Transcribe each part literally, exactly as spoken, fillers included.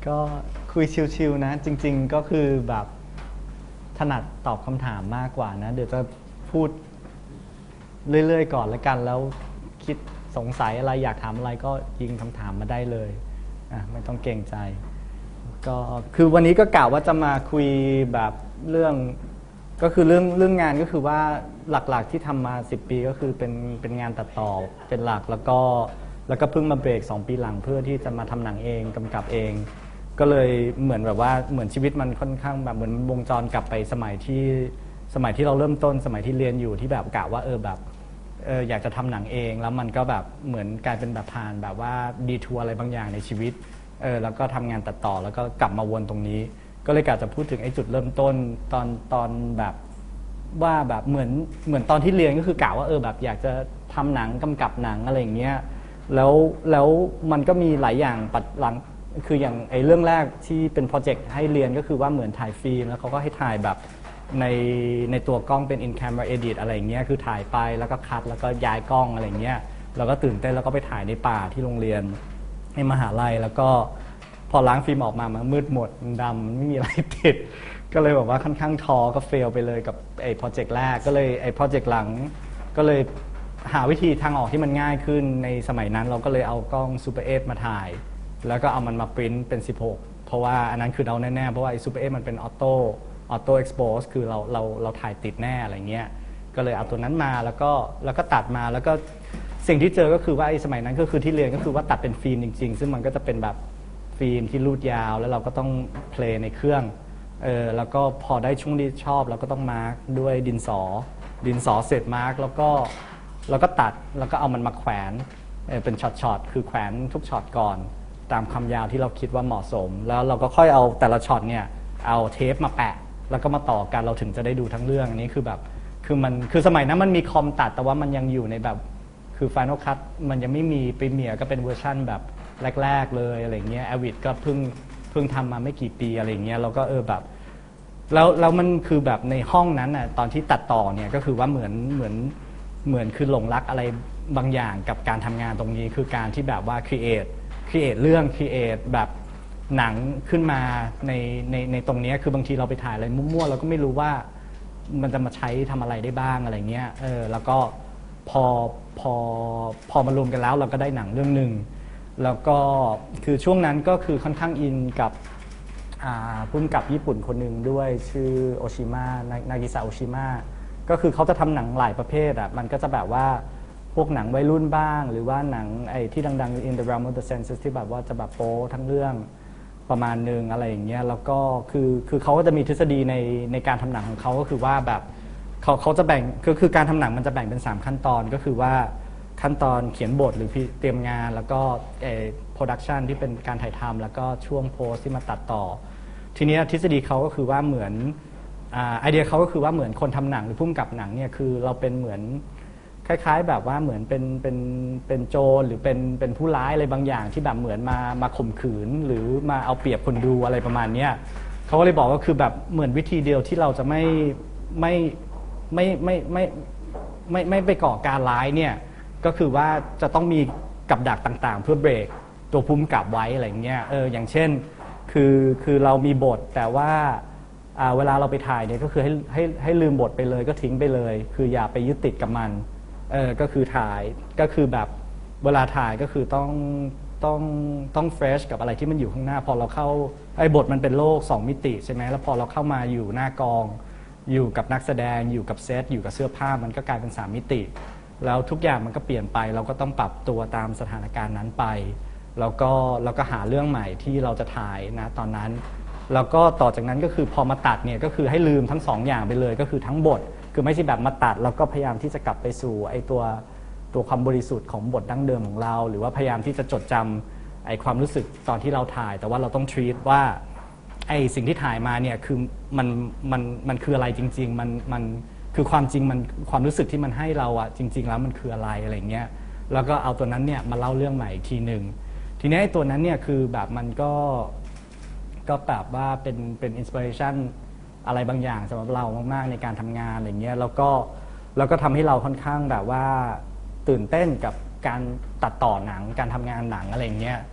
ก็คุยชิวๆนะจริงๆก็คือแบบถนัดตอบคำถามมากกว่านะเดี๋ยวจะพูดเรื่อยๆก่อนแล้วกันแล้วคิดสงสัยอะไรอยากถามอะไรก็ยิงคำถามมาได้เลยอ่ะไม่ต้องเกรงใจก็คือวันนี้ก็กล่าวว่าจะมาคุยแบบเรื่องก็คือเรื่องเรื่องงานก็คือว่าหลักๆที่ทำมาสิบปีก็คือเป็นเป็นงานตัดต่อเป็นหลักแล้วก็แล้วก็เพิ่งมาเบรกสองปีหลังเพื่อที่จะมาทำหนังเองกำกับเองก็เลยเหมือนแบบว่าเหมือนชีวิตมันค่อนข้างแบบเหมือนวงจรกลับไปสมัยที่สมัยที่เราเริ่มต้นสมัยที่เรียนอยู่ที่แบบกะว่าเออแบบเอออยากจะทำหนังเองแล้วมันก็แบบเหมือนกลายเป็นแบบผ่านแบบว่าดีทัวร์อะไรบางอย่างในชีวิตเออแล้วก็ทำงานตัดต่อแล้วก็กลับมาวนตรงนี้ก็เลยกะจะพูดถึงไอ้จุดเริ่มต้นตอนตอนแบบว่าแบบเหมือนเหมือนตอนที่เรียนก็คือกะว่าเออแบบอยากจะทำหนังกำกับหนังอะไรอย่างเงี้ยแล้วแล้วมันก็มีหลายอย่างปัดหลังคืออย่างไอ้เรื่องแรกที่เป็นโปรเจกต์ให้เรียนก็คือว่าเหมือนถ่ายฟิล์มแล้วเขาก็ให้ถ่ายแบบในในตัวกล้องเป็น in camera edit อะไรอย่างเงี้ยคือถ่ายไปแล้วก็คัดแล้วก็ย้ายกล้องอะไรเงี้ยเราก็ตื่นเต้นแล้วก็ไปถ่ายในป่าที่โรงเรียนในมหาลัยแล้วก็พอล้างฟิล์มออกมามันมืดหมดมันดำไม่มีอะไรติดก็เลยแบบว่าค่อนข้างท้อก็เฟลไปเลยกับไอ้โปรเจกต์แรกก็เลยไอ้โปรเจกต์หลังก็เลยหาวิธีทางออกที่มันง่ายขึ้นในสมัยนั้นเราก็เลยเอากล้อง Super เอทมาถ่ายแล้วก็เอามันมาปริ้นเป็นสิบหกเพราะว่าอันนั้นคือเราแน่ๆเพราะว่าไอ้ Super เอทมันเป็นออโต้ออโต้เอ็กซ์โพสคือเราเราเราถ่ายติดแน่อะไรเงี้ยก็เลยเอาตัวนั้นมาแล้วก็แล้วก็ตัดมาแล้วก็สิ่งที่เจอก็คือว่าไอ้สมัยนั้นก็คือที่เรียนก็คือว่าตัดเป็นฟิล์มจริงๆซึ่งมันก็จะเป็นแบบฟิล์มที่รูดยาวแล้วเราก็ต้องเพลย์ในเครื่องเออแล้วก็พอได้ช่วงที่ชอบเราก็ต้องมาร์กด้วยดินสอดินสอเสร็จมาร์กแล้วก็แล้วก็ตัดแล้วก็เอามันมาแขวนเออเป็นช็อตๆคือแขวนทุกช็อตก่อนตามความยาวที่เราคิดว่าเหมาะสมแล้วเราก็ค่อยเอาแต่ละช็อตเนี่ยเอาเทปมาแปะแล้วก็มาต่อกันเราถึงจะได้ดูทั้งเรื่องอันนี้คือแบบคือมันคือสมัยนั้นมันมีคอมตัดแต่ว่ามันยังอยู่ในแบบคือ Final Cut มันยังไม่มี Premiere ก็เป็นเวอร์ชั่นแบบแรกๆเลยอะไรเงี้ย Avid ก็เพิ่งเพิ่งทำมาไม่กี่ปีอะไรเงี้ยเราก็เออแบบแล้วแล้วมันคือแบบในห้องนั้นน่ะตอนที่ตัดต่อเนี่ยก็คือว่าเหมือนเหมือนเหมือนคือหลงรักอะไรบางอย่างกับการทำงานตรงนี้คือการที่แบบว่า create create เรื่อง create แบบหนังขึ้นมาในในในตรงนี้คือบางทีเราไปถ่ายอะไรมั่วๆเราก็ไม่รู้ว่ามันจะมาใช้ทำอะไรได้บ้างอะไรเงี้ยเออแล้วก็พอพอพอมารวมกันแล้วเราก็ได้หนังเรื่องหนึ่งแล้วก็คือช่วงนั้นก็คือค่อนข้างอินกับพุ่มกับญี่ปุ่นคนหนึ่งด้วยชื่อโอชิมะนากิซาโอชิมะก็คือเขาจะทำหนังหลายประเภทอ่ะมันก็จะแบบว่าพวกหนังวัยรุ่นบ้างหรือว่าหนังไอ้ที่ดังๆ In the Realm of the Senses ที่แบบว่าจะแบบโป๊ทั้งเรื่องประมาณนึงอะไรอย่างเงี้ยแล้วก็คือคือเขาก็จะมีทฤษฎีในในการทำหนังของเขาก็คือว่าแบบเขาเขาจะแบ่งคือคือการทำหนังมันจะแบ่งเป็นสามขั้นตอนก็คือว่าขั้นตอนเขียนบทหรือเตรียมงานแล้วก็เอ่อโปรดักชันที่เป็นการถ่ายทำแล้วก็ช่วงโพสที่มาตัดต่อทีนี้ทฤษฎีเขาก็คือว่าเหมือนไอเดียเขาก็คือว่าเหมือนคนทำหนังหรือผู้กำกับหนังเนี่ยคือเราเป็นเหมือนคล้ายๆแบบว่าเหมือนเป็นเป็นเป็นโจรหรือเป็นเป็นผู้ร้ายอะไรบางอย่างที่แบบเหมือนมามาข่มขืนหรือมาเอาเปรียบคนดูอะไรประมาณนี้เขาก็เลยบอกว่าคือแบบเหมือนวิธีเดียวที่เราจะไม่ไม่ไม่ไม่ไม่ไม่ไม่ไปก่อการร้ายเนี่ยก็คือว่าจะต้องมีกับดักต่างๆเพื่อเบรกตัวผู้กำกับไว้อะไรเงี้ยเอออย่างเช่นคือคือเรามีบทแต่ว่าเวลาเราไปถ่ายเนี่ยก็คือให้ให้ให้ลืมบทไปเลยก็ทิ้งไปเลยคืออย่าไปยึดติดกับมันเออก็คือถ่ายก็คือแบบเวลาถ่ายก็คือต้องต้องต้องเฟรชกับอะไรที่มันอยู่ข้างหน้าพอเราเข้าไอ้บทมันเป็นโลกสองมิติใช่ไหมแล้วพอเราเข้ามาอยู่หน้ากองอยู่กับนักแสดงอยู่กับเซตอยู่กับเสื้อผ้ามันก็กลายเป็นสามมิติแล้วทุกอย่างมันก็เปลี่ยนไปเราก็ต้องปรับตัวตามสถานการณ์นั้นไปแล้วก็เราก็หาเรื่องใหม่ที่เราจะถ่ายนะตอนนั้นแล้วก็ต่อจากนั้นก็คือพอมาตัดเนี่ยก็คือให้ลืมทั้งสองอย่างไปเลยก็คือทั้งบทคือไม่ใช่แบบมาตัดแล้วก็พยายามที่จะกลับไปสู่ไอ้ตัวตัวความบริสุทธิ์ของบทดั้งเดิมของเราหรือว่าพยายามที่จะจดจำไอ้ความรู้สึกตอนที่เราถ่ายแต่ว่าเราต้อง treat ว่าไอ้สิ่งที่ถ่ายมาเนี่ยคือมันมันมันคืออะไรจริงๆมันมันคือความจริงมันความรู้สึกที่มันให้เราอะจริงๆแล้วมันคืออะไรอะไรเงี้ยแล้วก็เอาตัวนั้นเนี่ยมาเล่าเรื่องใหม่อีกทีหนึ่งทีนี้ไอ้ตัวนั้นเนี่ยคือแบบมันก็ก็แบบว่าเป็นเป็นอินสปิเรชันอะไรบางอย่างสำหรับเรามากๆในการทำงานอะไรเงี้ยแล้วก็แล้วก็ทำให้เราค่อนข้างแบบว่าตื่นเต้นกับการตัดต่อหนังการทำงานหนังอะไรเงี้ยท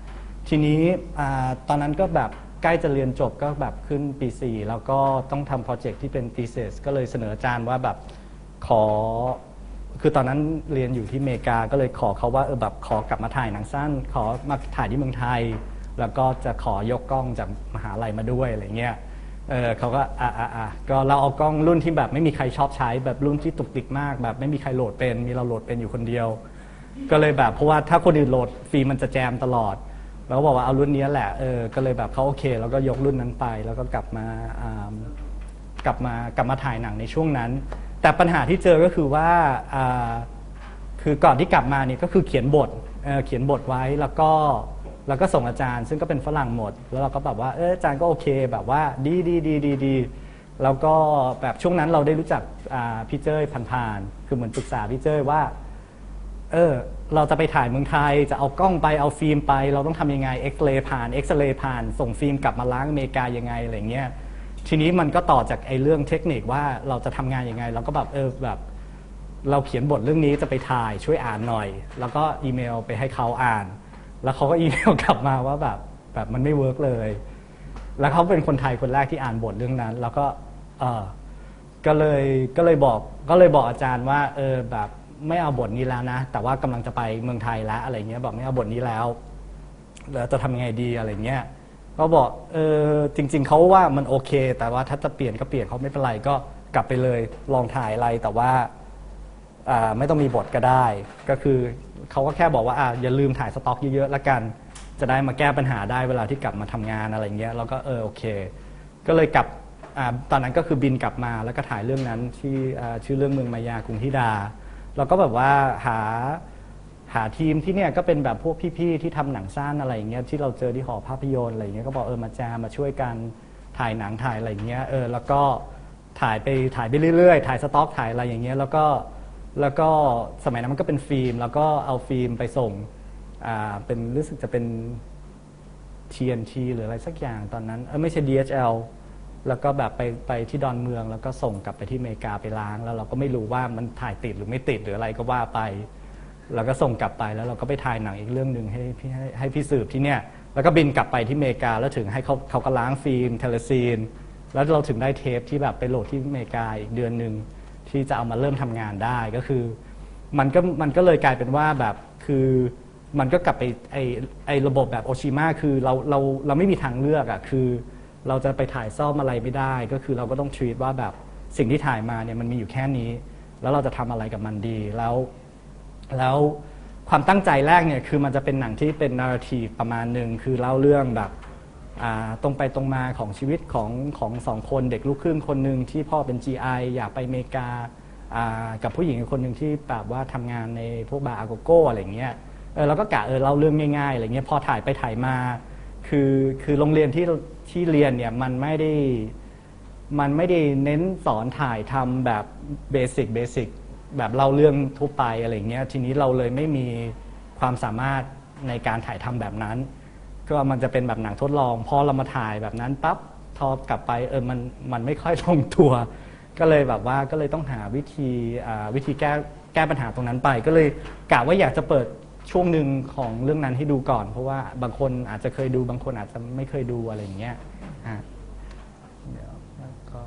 ทีนี้ตอนนั้นก็แบบใกล้จะเรียนจบก็แบบขึ้นปีสี่แล้วก็ต้องทำโปรเจกต์ที่เป็น thesis ก็เลยเสนออาจารย์ว่าแบบขอคือตอนนั้นเรียนอยู่ที่อเมริกาก็เลยขอเขาว่าเออแบบขอกลับมาถ่ายหนังสั้นขอมาถ่ายที่เมืองไทยแล้วก็จะขอยกกล้องจากมหาลัยมาด้วยอะไรเงี้ยเออเขาก็อ่ะอ่ะอ่ะก็เราเอากล้องรุ่นที่แบบไม่มีใครชอบใช้แบบรุ่นที่ตุกติกมากแบบไม่มีใครโหลดเป็นมีเราโหลดเป็นอยู่คนเดียวก็เลยแบบเพราะว่าถ้าคนอื่นโหลดฟิล์มมันจะแจมตลอดแล้วก็บอกว่าเอารุ่นนี้แหละเออก็เลยแบบเขาโอเคแล้วก็ยกรุ่นนั้นไปแล้วก็กลับมากลับมากลับมาถ่ายหนังในช่วงนั้นแต่ปัญหาที่เจอก็คือว่าคือก่อนที่กลับมาเนี่ยก็คือเขียนบทเเขียนบทไว้แล้วก็แล้วก็ส่งอาจารย์ซึ่งก็เป็นฝรั่งหมดแล้วเราก็แบบว่าเอออาจารย์ก็โอเคแบบว่าดีดีดีดีดีแล้วก็แบบช่วงนั้นเราได้รู้จักพี่เจ้ยผ่านๆคือเหมือนปรึกษาพี่เจ้ยว่าเออเราจะไปถ่ายเมืองไทยจะเอากล้องไปเอาฟิล์มไปเราต้องทำยังไงเอ็กซเรย์ผ่านเอ็กซเรย์ผ่านส่งฟิล์มกลับมาล้างอเมริกายังไงอะไรเงี้ยทีนี้มันก็ต่อจากไอ้เรื่องเทคนิคว่าเราจะทำงานยังไงเราก็แบบเออแบบเราเขียนบทเรื่องนี้จะไปถ่ายช่วยอ่านหน่อยแล้วก็อีเมลไปให้เขาอ่านแล้วเขาก็อีเมลกลับมาว่าแบบแบบมันไม่เวิร์กเลยแล้วเขาเป็นคนไทยคนแรกที่อ่านบทเรื่องนั้นแล้วก็เออก็เลยก็เลยบอกก็เลยบอกอาจารย์ว่าเออแบบไม่เอาบทนี้แล้วนะแต่ว่ากำลังจะไปเมืองไทยแล้วอะไรเงี้ยบอกไม่เอาบทนี้แล้วแล้วจะทำยังไงดีอะไรเงี้ยก็บอกเออจริงๆเขาว่ามันโอเคแต่ว่าถ้าจะเปลี่ยนก็เปลี่ยนเขาไม่เป็นไรก็กลับไปเลยลองถ่ายอะไรแต่ว่าไม่ต้องมีบทก็ได้ก็คือเขาก็แค่บอกว่าอย่าลืมถ่ายสต็อกเยอะๆละกันจะได้มาแก้ปัญหาได้เวลาที่กลับมาทำงานอะไรเงี้ยแล้วก็เออโอเคก็เลยกลับตอนนั้นก็คือบินกลับมาแล้วก็ถ่ายเรื่องนั้นที่ชื่อเรื่องเมืองมายากรุงธิดาเราก็แบบว่าหาหาทีมที่เนี่ยก็เป็นแบบพวกพี่ๆที่ทำหนังสั้นอะไรอย่างเงี้ยที่เราเจอที่หอภาพยนตร์อะไรอย่างเงี้ยก็บอกเออมาจามาช่วยกันถ่ายหนังถ่ายอะไรอย่างเงี้ยเออแล้วก็ถ่ายไปถ่ายไปเรื่อยๆถ่ายสต็อกถ่ายอะไรอย่างเงี้ยแล้วก็แล้วก็สมัยนั้นมันก็เป็นฟิล์มแล้วก็เอาฟิล์มไปส่งอ่าเป็นรู้สึกจะเป็น ที เอ็น ที หรืออะไรสักอย่างตอนนั้นเออไม่ใช่ ดี เอช แอล แล้วก็แบบไปไปที่ดอนเมืองแล้วก็ส่งกลับไปที่อเมริกาไปล้างแล้วเราก็ไม่รู้ว่ามันถ่ายติดหรือไม่ติดหรืออะไรก็ว่าไปแล้วก็ส่งกลับไปแล้วเราก็ไปถ่ายหนังอีกเรื่องหนึ่งให้พี่ให้ให้พี่สืบที่เนี่ยแล้วก็บินกลับไปที่อเมริกาแล้วถึงให้เขาเขาก็ล้างฟิล์มเทเลซีนแล้วเราถึงได้เทปที่แบบไปโหลดที่อเมริกาอีกเดือนหนึ่งที่จะเอามาเริ่มทำงานได้ก็คือมันก็มันก็เลยกลายเป็นว่าแบบคือมันก็กลับไปไอไอระบบแบบโอชิมะคือเราเราเราไม่มีทางเลือกอ่ะคือเราจะไปถ่ายซ่อมอะไรไม่ได้ก็คือเราก็ต้องทรีตว่าแบบสิ่งที่ถ่ายมาเนี่ยมันมีอยู่แค่นี้แล้วเราจะทำอะไรกับมันดีแล้วแล้วความตั้งใจแรกเนี่ยคือมันจะเป็นหนังที่เป็นนาร์ทีฟประมาณหนึ่งคือเล่าเรื่องแบบตรงไปตรงมาของชีวิตของของสองคนเด็กลูกครึ่งคนหนึ่งที่พ่อเป็น จี ไอ อยากไปอเมริกากับผู้หญิงคนหนึ่งที่แบบว่าทำงานในพวกบาร์อาโกโก้อะไรเงี้ยเออเราก็กะเออเล่าเรื่องง่ายๆอะไรเงี้ยพอถ่ายไปถ่ายมาคือคือโรงเรียนที่ที่เรียนเนี่ยมันไม่ได้มันไม่ได้เน้นสอนถ่ายทำแบบเบสิกเบสิกแบบเล่าเรื่องทั่วไปอะไรเงี้ยทีนี้เราเลยไม่มีความสามารถในการถ่ายทำแบบนั้นก็มันจะเป็นแบบหนังทดลองพอเรามาถ่ายแบบนั้นปั๊บพอกลับไปเออมันมันไม่ค่อยลงตัวก็เลยแบบว่าก็เลยต้องหาวิธีวิธีแก้แก้ปัญหาตรงนั้นไปก็เลยกะว่าอยากจะเปิดช่วงหนึ่งของเรื่องนั้นให้ดูก่อนเพราะว่าบางคนอาจจะเคยดูบางคนอาจจะไม่เคยดูอะไรอย่างเงี้ยอ่ะเดี๋ยวแล้วก็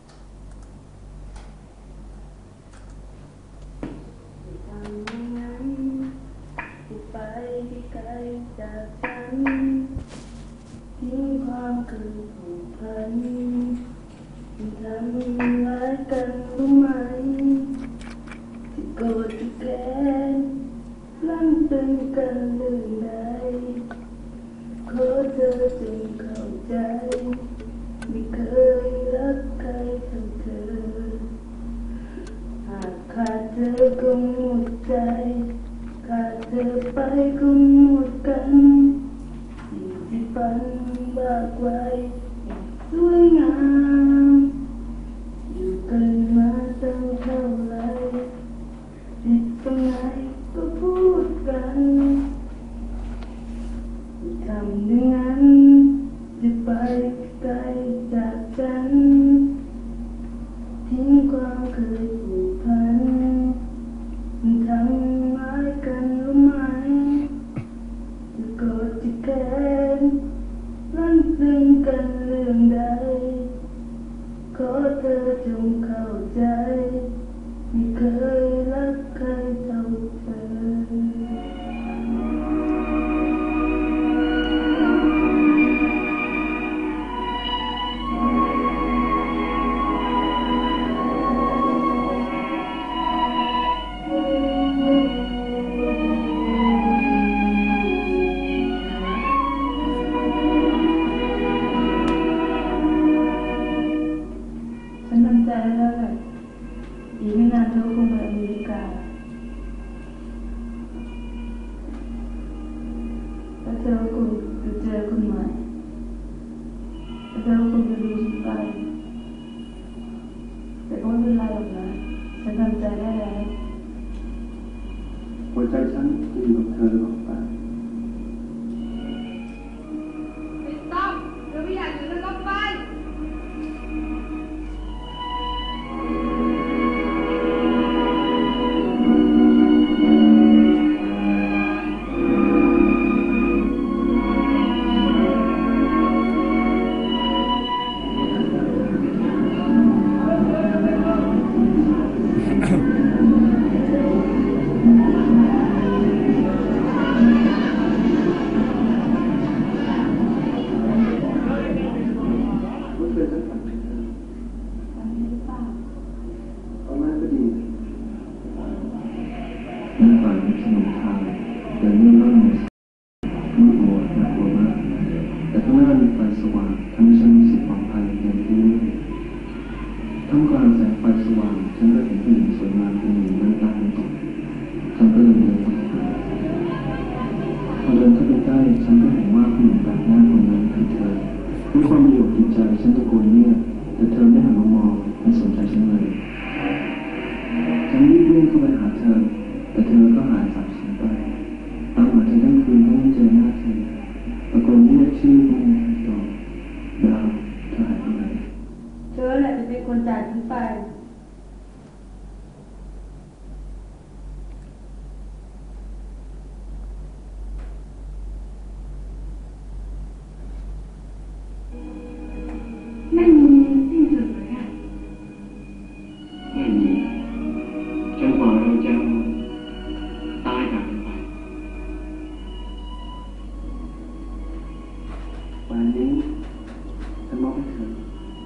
ไปไกลจากฉันทิ้งความเคยผูกพันทำร้ายกันรู้ไหมที่โกรธที่แค้นลั่นเป็นกันเรื่องใดขอเธอจงเข้าใจไม่เคยรักใครเท่าเธอหากขาดเธอคงหมดใจขาดเธอไปคงหมดกันสิ่งที่ฝันบากไว้สวยงามอยู่กันมาตั้งเท่าไรผิดตรงไหนก็พูดกันทำอย่างนั้นจะไปไกลจากฉันทิ้งความเคยผูกพันทำร้ายกันรู้ไหมจะโกรธจะแค้นไรหรอกนะฉันทำใจได้แล้วหัวใจฉันจะอยู่กับเธอตลอดไปไม่ต้องเธอไม่อยากอยู่แล้วก็ไปเธอแหละจะเป็นคนจากฉันไปไม่มีสิ้นสุดเลยค่ะไม่มีจนกว่าเราจะตายจากกันไปวันนี้ฉันมอบให้เธอ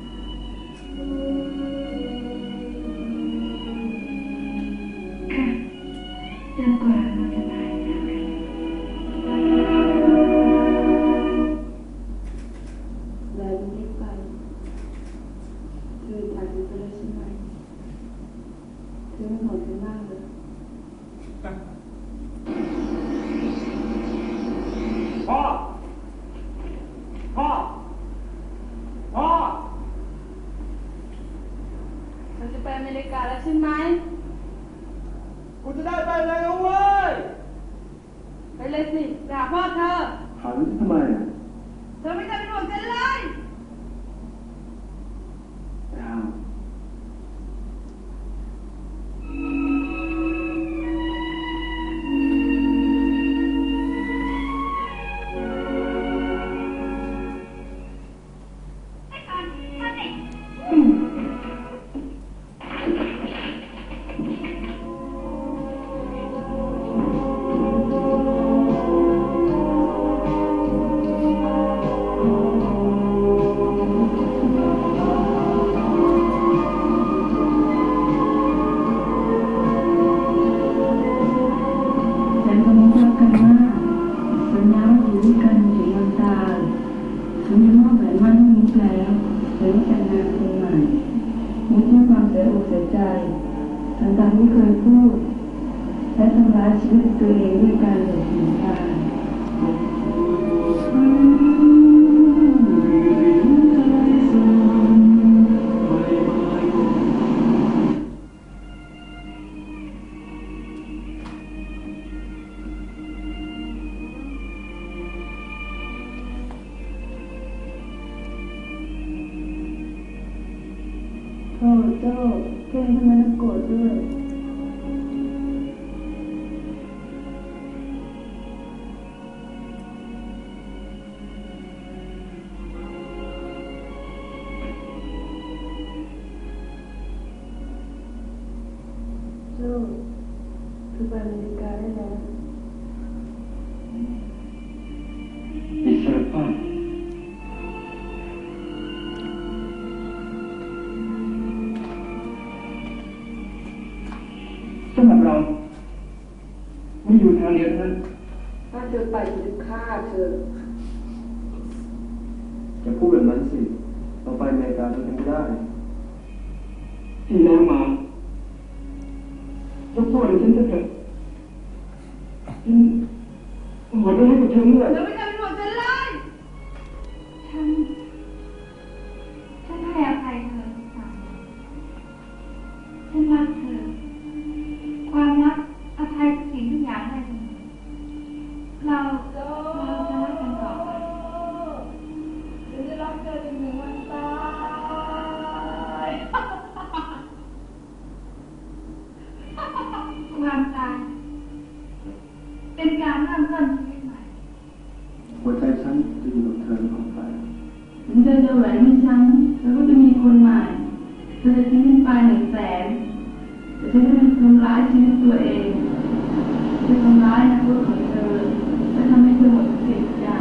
ค่ะจนกว่าเราจะตายจากกันแล้วรีบไปเธอจากฉันไปแล้วใช่ไหมเธอไม่ห่วงฉันมากเลยพ่อพ่อพ่อเราจะไปอเมริกาแล้วใช่ไหมกูจะได้ไปแล้วเว้ยไปเลยสิไปหาพ่อเธอหาทำไมอ่ะเธอไม่ต้องเป็นห่วงฉันเลย ชีวิตตัวเองด้วยการหลบหนีทางโอ้โจ้เก่งทำไมต้องโกรธด้วยโจ้คือไปอเมริกาได้แล้วอิสรภาพสำหรับเราไม่อยู่ทางเดียวนั้นถ้าเธอไปจะฆ่าเธอจะพูดแบบนั้นสิเราไปอเมริกาเราทำไม่ได้ที่แล้วมายกโทษให้ฉันเถอะฉันขอโทษให้กับเธอเมื่อเธอไม่ทำหมดฉันเลยฉันฉันให้อภัยเธอทุกครั้งฉันรักเธอความรักอภัยสิ่งทุกอย่างให้เธอเราเราจะรักกันต่อไปฉันจะรักเธอจนถึงวันตายความตายเป็นการเริ่มต้นชีวิตใหม่หัวใจฉันจะอยู่กับเธอตลอดไปถึงเธอจะแหวนให้ฉันเธอก็จะมีคนใหม่เธอจะทิ้งฉันไปหนึ่งแสนแต่ฉันจะทำร้ายชีวิตตัวเองจะทำร้ายอนาคตของเธอและทำให้เธอหมดทุกสิ่งทุกอย่าง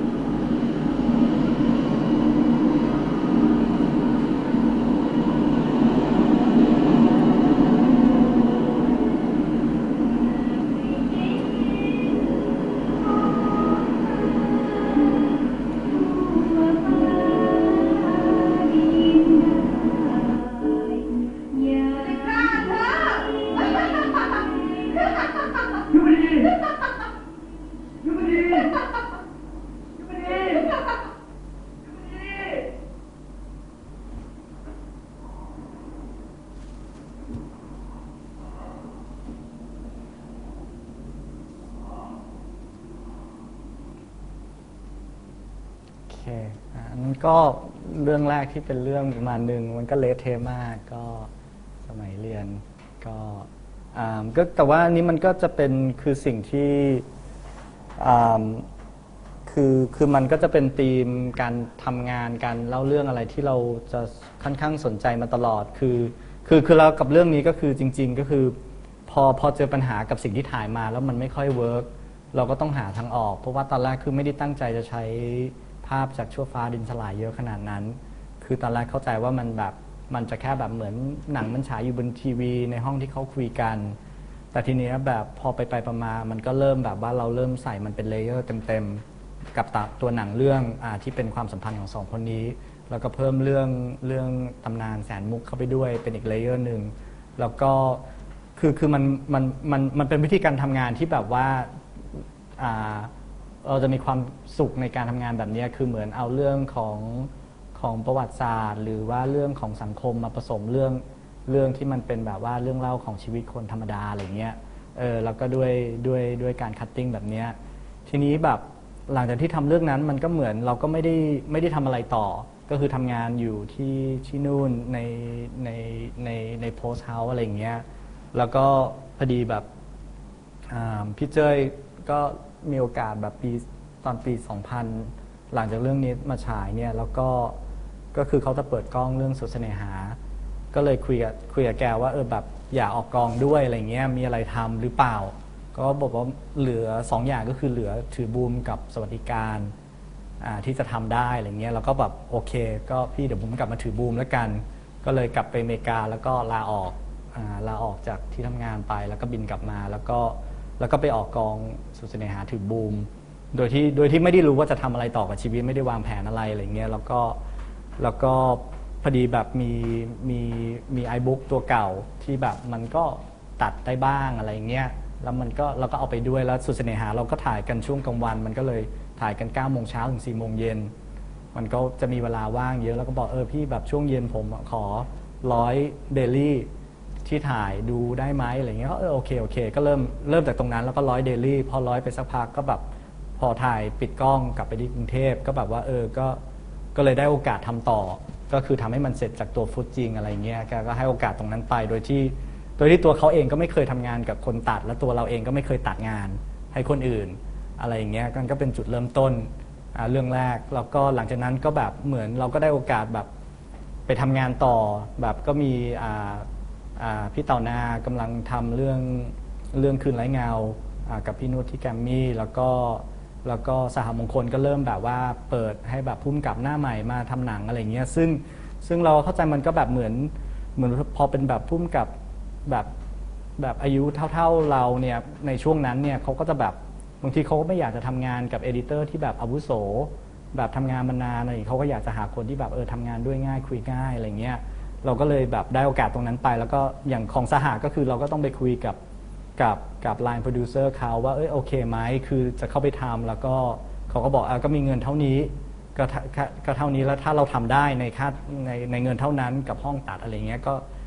โอเคอ่ะอันนั้นก็เรื่องแรกที่เป็นเรื่องประมาณหนึ่งมันก็เละเทะมากก็สมัยเรียนก็อ่าก็แต่ว่าอันนี้มันก็จะเป็นคือสิ่งที่อ่าคือคือมันก็จะเป็นธีมการทำงานการเล่าเรื่องอะไรที่เราจะค่อนข้างสนใจมาตลอดคือคือคือเรากับเรื่องนี้ก็คือจริงๆก็คือพอพอเจอปัญหากับสิ่งที่ถ่ายมาแล้วมันไม่ค่อยเวิร์กเราก็ต้องหาทางออกเพราะว่าตอนแรกคือไม่ได้ตั้งใจจะใช้ภาพจากชั่วฟ้าดินสลายเยอะขนาดนั้นคือตอนแรกเข้าใจว่ามันแบบมันจะแค่แบบเหมือนหนังมันฉายอยู่บนทีวีในห้องที่เขาคุยกันแต่ทีนี้แบบพอไปไปประมามันก็เริ่มแบบว่าเราเริ่มใส่มันเป็นเลเยอร์เต็มๆกับตัวหนังเรื่องอ่าที่เป็นความสัมพันธ์ของสองคนนี้แล้วก็เพิ่มเรื่องเรื่องตำนานแสนมุกเข้าไปด้วยเป็นอีกเลเยอร์หนึ่งแล้วก็คือคือมันมันมันมันเป็นวิธีการทำงานที่แบบว่าอ่าเราจะมีความสุขในการทำงานแบบนี้คือเหมือนเอาเรื่องของของประวัติศาสตร์หรือว่าเรื่องของสังคมมาผสมเรื่องเรื่องที่มันเป็นแบบว่าเรื่องเล่าของชีวิตคนธรรมดาอะไรเงี้ยเออแล้วก็ด้วยด้วยด้วยการคัตติ้งแบบนี้ทีนี้แบบหลังจากที่ทำเรื่องนั้นมันก็เหมือนเราก็ไม่ได้ไม่ได้ทำอะไรต่อก็คือทำงานอยู่ที่ที่นู่นในในในในโพสต์เฮาส์อะไรเงี้ยแล้วก็พอดีแบบพี่เจ้ยก็มีโอกาสแบบปีตอนปี สองพัน หลังจากเรื่องนี้มาฉายเนี่ยแล้วก็ก็คือเขาจะเปิดกล้องเรื่องสุดเสน่หาก็เลยคุยกับคุยกับแกว่าเออแบบอยากออกกองด้วยอะไรเงี้ยมีอะไรทำหรือเปล่าก็บอกว่าเหลือสองอย่างก็คือเหลือถือบูมกับสวัสดิการที่จะทำได้อะไรเงี้ยแล้วก็แบบโอเคก็พี่เดี๋ยวผมกลับมาถือบูมแล้วกันก็เลยกลับไปอเมริกาแล้วก็ลาออกลาออกจากที่ทำงานไปแล้วก็บินกลับมาแล้วก็แล้วก็ไปออกกองสุดเสน่หาถือบูมโดยที่โดยที่ไม่ได้รู้ว่าจะทำอะไรต่อกับชีวิตไม่ได้วางแผนอะไรอะไรเงี้ยแล้วก็แล้วก็พอดีแบบมีมีมีไอบุ๊กตัวเก่าที่แบบมันก็ตัดได้บ้างอะไรเงี้ยแล้วมันก็เราก็เอาไปด้วยแล้วสุดเสน่หาเราก็ถ่ายกันช่วงกลางวันมันก็เลยถ่ายกันเก้าโมงเช้าถึงสี่โมงเย็นมันก็จะมีเวลาว่างเยอะแล้วก็บอกเออพี่แบบช่วงเย็นผมขอร้อยเดลี่ที่ถ่ายดูได้ไหมอะไรเงี้ยก็เออโอเคโอเคก็เริ่มเริ่มจากตรงนั้นแล้วก็ร้อยเดลี่พอร้อยไปสักพักก็แบบพอถ่ายปิดกล้องกลับไปที่กรุงเทพก็แบบว่าเออก็ก็เลยได้โอกาสทำต่อก็คือทำให้มันเสร็จจากตัวฟุตจริงอะไรเงี้ยแกก็ให้โอกาสตรงนั้นไปโดยที่โดยที่ตัวเขาเองก็ไม่เคยทำงานกับคนตัดและตัวเราเองก็ไม่เคยตัดงานให้คนอื่นอะไรอย่างเงี้ยกันก็เป็นจุดเริ่มต้นเรื่องแรกแล้วก็หลังจากนั้นก็แบบเหมือนเราก็ได้โอกาสแบบไปทำงานต่อแบบก็มีพี่เต่านากำลังทำเรื่องเรื่องคืนไร้เงากับพี่นุชที่แกรมมี่แล้วก็แล้วก็สหมงคลก็เริ่มแบบว่าเปิดให้แบบพุ่มกับหน้าใหม่มาทำหนังอะไรเงี้ยซึ่งซึ่งเราเข้าใจมันก็แบบเหมือนเหมือนพอเป็นแบบพุ่มกับแบบแบบอายุเท่าๆเราเนี่ยในช่วงนั้นเนี่ยเขาก็จะแบบบางทีเขาก็ไม่อยากจะทำงานกับเอดิเตอร์ที่แบบอาวุโสแบบทำงานมานานอะไรเขาก็อยากจะหาคนที่แบบเออทำงานด้วยง่ายคุยง่ายอะไรเงี้ยเราก็เลยแบบได้โอกาสตรงนั้นไปแล้วก็อย่างของสหก็คือเราก็ต้องไปคุยกับกับกับไลน์โปรดิวเซอร์เขาว่าเออโอเคไหมคือจะเข้าไปทำแล้วก็เขาก็บอกอ่ะก็มีเงินเท่านี้ก็ก็เท่านี้แล้วถ้าเราทำได้ในค่าในในเงินเท่านั้นกับห้องตัดอะไรเงี้ยก็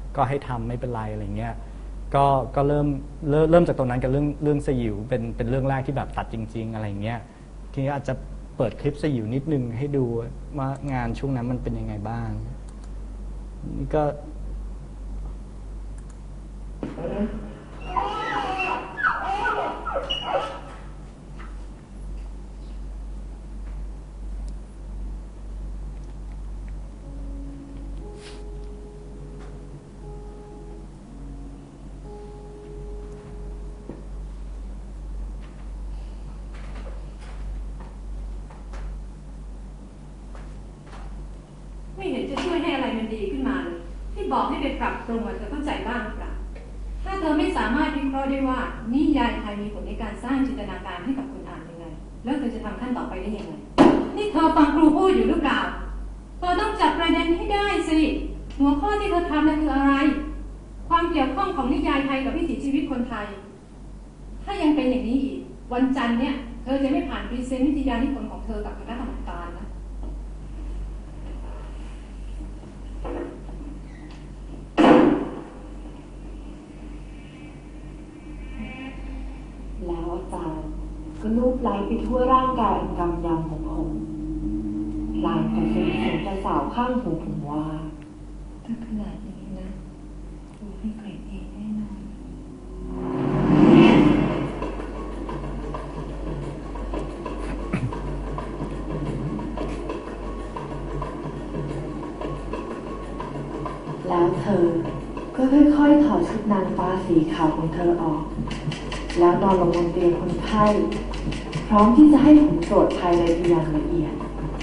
ก็ให้ทำไม่เป็นไรอะไรเงี้ยก็ก็เริ่มเริ่มเริ่มจากตรงนั้นกับเรื่องเรื่องสยิวเป็นเป็นเรื่องแรกที่แบบตัดจริงๆอะไรเงี้ยทีนี้อาจจะเปิดคลิปสยิวนิดนึงให้ดูว่างานช่วงนั้นมันเป็นยังไงบ้างนี่ก็ไม่เห็นจะช่วยให้อะไรมันดีขึ้นมาเลยที่บอกให้ไปปรับปรุงเธอเข้าใจบ้างหรือเปล่าถ้าเธอไม่สามารถวิเคราะห์ได้ว่านิยายไทยมีผลในการสร้างจินตนาการให้กับคนอ่านยังไงแล้วเธอจะทำขั้นต่อไปได้ยังไงนี่เธอฟังครูพูดอยู่หรือเปล่าเธอต้องจับประเด็นให้ได้สิหัวข้อที่เธอทำนั้นคืออะไรความเกี่ยวข้องของนิยายไทยกับวิถีชีวิตคนไทยถ้ายังเป็นอย่างนี้อีกวันจันทร์เนี่ยเธอจะไม่ผ่านพรีเซนต์วิทยานิพนธ์ของเธอกับคณะกรรมการนะแล้วอาจารย์ก็ลูบไล้ไปทั่วร่างกายอันกำยำของผมลายกระซิบเสียงกระสาวข้างหูผมว่าถ้าขนาดนี้นะดูไม่เกรงเองแน่นอนแล้วเธอก็ค่อยๆถอดชุดนางฟ้าสีขาวของเธอออกแล้วนอนลงบนเตียงคนไข้พร้อมที่จะให้ผมตรวจภายในอย่างละเอียด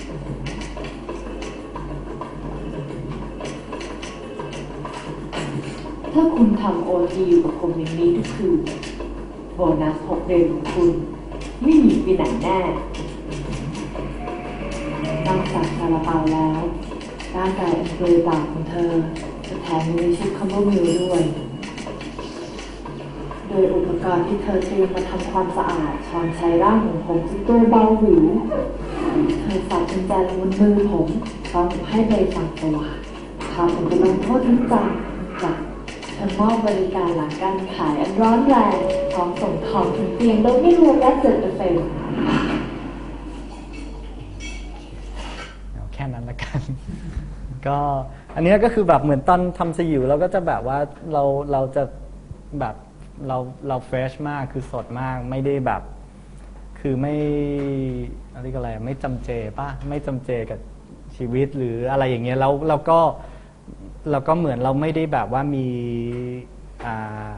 ถ้าคุณทำโอทีอยู่กับผมอย่างนี้ทุกคืนโบนัสหกเดือนของคุณไม่หนีไปไหนแน่นอกจากซาลาเปาแล้วร่างกายอันเปลือยเปล่าของเธอจะแถมมีชุดคัมเบอร์มิลด้วยโดยอุปกรณ์ที่เธอเตรียมมาทำความสะอาดช้อนใช้ร่างของผมคือตัวเบาหวิวเธอสับกุญแจลงบนมือผมพร้อมกับให้ใบสั่งตัวพาผมไปลงโทษทั้งจำจับเธอมอบบริการหลังการขายอันร้อนแรงพร้อมส่งของถึงเตียงโดยไม่รวมและเกิดเอฟเฟกต์แค่นั้นละกัน ก็อันนี้ก็คือแบบเหมือนตอนทำสยิวเราก็จะแบบว่าเราเราจะแบบเราเราเฟรชมากคือสดมากไม่ได้แบบคือไม่อะไรก็อะไรไม่จำเจป่ะไม่จำเจกับชีวิตหรืออะไรอย่างเงี้ยแล้วเราก็เราก็เหมือนเราไม่ได้แบบว่ามีอ่า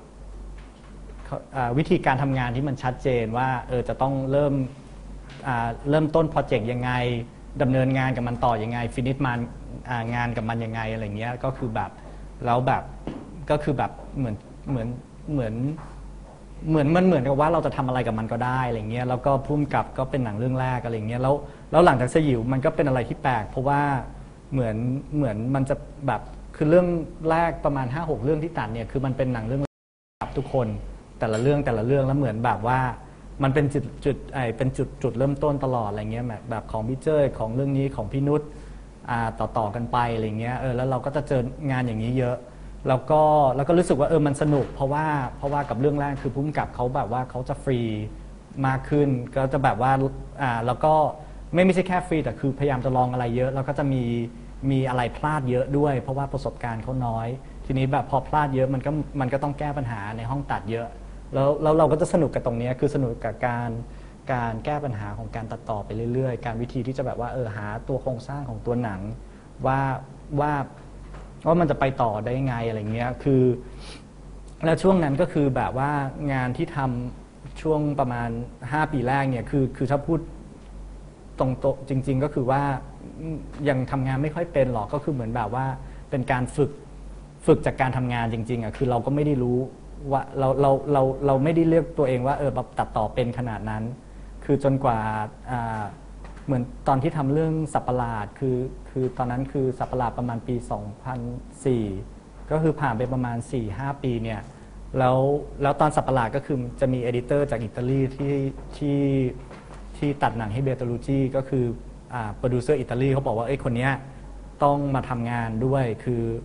วิธีการทำงานที่มันชัดเจนว่าเออจะต้องเริ่มเริ่มต้นโปรเจกต์ยังไงดำเนินงานกับมันต่อยังไงฟินิชมันงานกับมันยังไงอะไรเงี้ยก็คือแบบแล้วแบบก็คือแบบเหมือนเหมือนเหมือนเหมือนมันเหมือนกับว่าเราจะทำอะไรกับมันก็ได้อะไรเงี้ยแล้วก็พุ่มกับก็เป็นหนังเรื่องแรกอะไรเงี้ยแล้วแล้วหลังจากสยิวมันก็เป็นอะไรที่แปลกเพราะว่าเหมือนเหมือนมันจะแบบคือเรื่องแรกประมาณ ห้าหก เรื่องที่ตัดเนี่ยคือมันเป็นหนังเรื่องกับทุกคนแต่ละเรื่องแต่ละเรื่องแล้วเหมือนแบบว่ามันเป็นจุดจุดไอเป็นจุดจุดเริ่มต้นตลอดอะไรเงี้ยแบบแบบของพี่เจ้ยของเรื่องนี้ของพี่นุชต่อต่อกันไปอะไรเงี้ยเออแล้วเราก็จะเจองานอย่างนี้เยอะแล้วก็แล้วก็รู้สึกว่าเออมันสนุกเพราะว่าเพราะว่ากับเรื่องแรกคือพุ่มกับเขาแบบว่าเขาจะฟรีมากขึ้นก็จะแบบว่าอ่าแล้วก็ไม่ไม่ใช่แค่ฟรีแต่คือพยายามจะลองอะไรเยอะแล้วก็จะมีมีอะไรพลาดเยอะด้วยเพราะว่าประสบการณ์เขาน้อยทีนี้แบบพอพลาดเยอะมันก็มันก็ต้องแก้ปัญหาในห้องตัดเยอะแล้วแล้วเราก็จะสนุกกับตรงนี้คือสนุกกับการการแก้ปัญหาของการตัดต่อไปเรื่อยๆการวิธีที่จะแบบว่าเออหาตัวโครงสร้างของตัวหนังว่าว่าว่ามันจะไปต่อได้ยังไงอะไรเงี้ยคือแล้วช่วงนั้นก็คือแบบว่างานที่ทำช่วงประมาณห้าปีแรกเนี่ยคือคือถ้าพูดตรงๆจริงๆก็คือว่ายังทำงานไม่ค่อยเป็นหรอกก็คือเหมือนแบบว่าเป็นการฝึกฝึกจากการทำงานจริงๆอ่ะคือเราก็ไม่ได้รู้ว่าเราเราเราเราไม่ได้เลือกตัวเองว่าเออแบบตัดต่อเป็นขนาดนั้นคือจนกว่าเหมือนตอนที่ทำเรื่องสัปหลาดคือคือตอนนั้นคือสัปหลาดประมาณปีสองพันสี่ก็คือผ่านไปประมาณ สี่ห้า ปีเนี่ยแล้วแล้วตอนสัปหลาดก็คือจะมีเอดิเตอร์จากอิตาลีที่ที่ที่ตัดหนังให้เบเตลูจิก็คือโปรดิวเซอร์อิตาลีเขาบอกว่าไอ้คนเนี้ยต้องมาทำงานด้วยคือค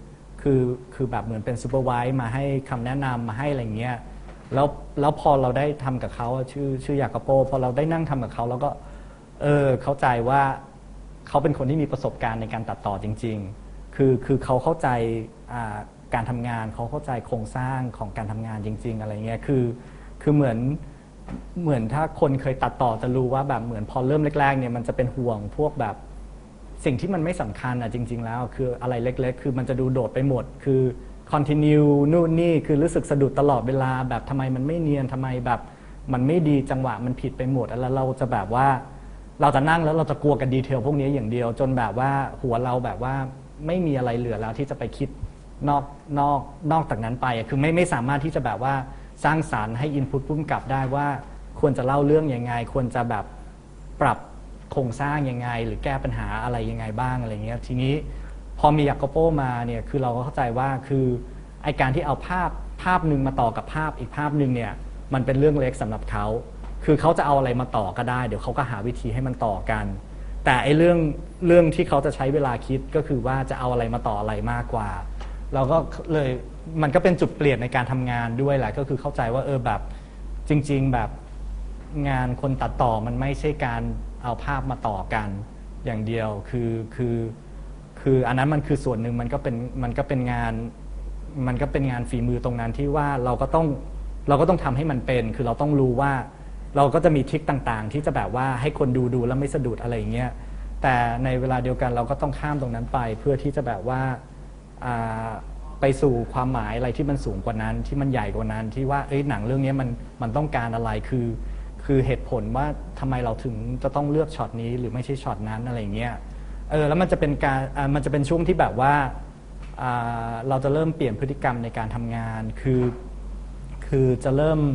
คือคือแบบเหมือนเป็นซูเปอร์ไวส์มาให้คำแนะนำมาให้อะไรเงี้ยแล้วแล้วพอเราได้ทำกับเขาชื่อชื่อยากาโปพอเราได้นั่งทำกับเขาแล้วก็เออเข้าใจว่าเขาเป็นคนที่มีประสบการณ์ในการตัดต่อจริงๆคือคือเขาเข้าใจการทำงานเขาเข้าใจโครงสร้างของการทำงานจริงๆอะไรเงี้ยคือคือเหมือนเหมือนถ้าคนเคยตัดต่อจะรู้ว่าแบบเหมือนพอเริ่มแรกๆเนี่ยมันจะเป็นห่วงพวกแบบสิ่งที่มันไม่สำคัญอ่ะจริงๆแล้วคืออะไรเล็กๆคือมันจะดูโดดไปหมดคือ continue นู่นนี่คือรู้สึกสะดุดตลอดเวลาแบบทำไมมันไม่เนียนทำไมแบบมันไม่ดีจังหวะมันผิดไปหมดแล้วเราจะแบบว่าเราจะนั่งแล้วเราจะกลัวกับดีเทลพวกนี้อย่างเดียวจนแบบว่าหัวเราแบบว่าไม่มีอะไรเหลือแล้วที่จะไปคิดนอกนอกนอกจากนั้นไปคือไม่ไม่สามารถที่จะแบบว่าสร้างสรรค์ให้อินพุตพุ่มกลับได้ว่าควรจะเล่าเรื่องยังไงควรจะแบบปรับโครงสร้างยังไงหรือแก้ปัญหาอะไรยังไงบ้างอะไรเงี้ยทีนี้พอมียากาโปมาเนี่ยคือเราก็เข้าใจว่าคือไอการที่เอาภาพภาพหนึ่งมาต่อกับภาพอีกภาพหนึ่งเนี่ยมันเป็นเรื่องเล็กสำหรับเขาคือเขาจะเอาอะไรมาต่อก็ได้เดี๋ยวเขาก็หาวิธีให้มันต่อกันแต่ไอเรื่องเรื่องที่เขาจะใช้เวลาคิดก็คือว่าจะเอาอะไรมาต่ออะไรมากกว่าเราก็เลยมันก็เป็นจุดเปลี่ยนในการทำงานด้วยแหละก็คือเข้าใจว่าเออแบบจริงๆแบบงานคนตัดต่อมันไม่ใช่การเอาภาพมาต่อกันอย่างเดียวคือคือคืออันนั้นมันคือส่วนหนึ่งมันก็เป็นมันก็เป็นงานมันก็เป็นงานฝีมือตรงนั้นที่ว่าเราก็ต้องเราก็ต้องทำให้มันเป็นคือเราต้องรู้ว่าเราก็จะมีทริคต่างๆที่จะแบบว่าให้คนดูดูแล้วไม่สะดุดอะไรอย่างเงี้ยแต่ในเวลาเดียวกันเราก็ต้องข้ามตรงนั้นไปเพื่อที่จะแบบว่าไปสู่ความหมายอะไรที่มันสูงกว่านั้นที่มันใหญ่กว่านั้นที่ว่าเอ้ยหนังเรื่องนี้มันมันต้องการอะไรคือคือเหตุผลว่าทำไมเราถึงจะต้องเลือกช็อตนี้หรือไม่ใช่ช็อตนั้นอะไรเงี้ยเออแล้วมันจะเป็นการมันจะเป็นช่วงที่แบบว่าเราจะเริ่มเปลี่ยนพฤติกรรมในการทำงานคือคือจะเริ่ม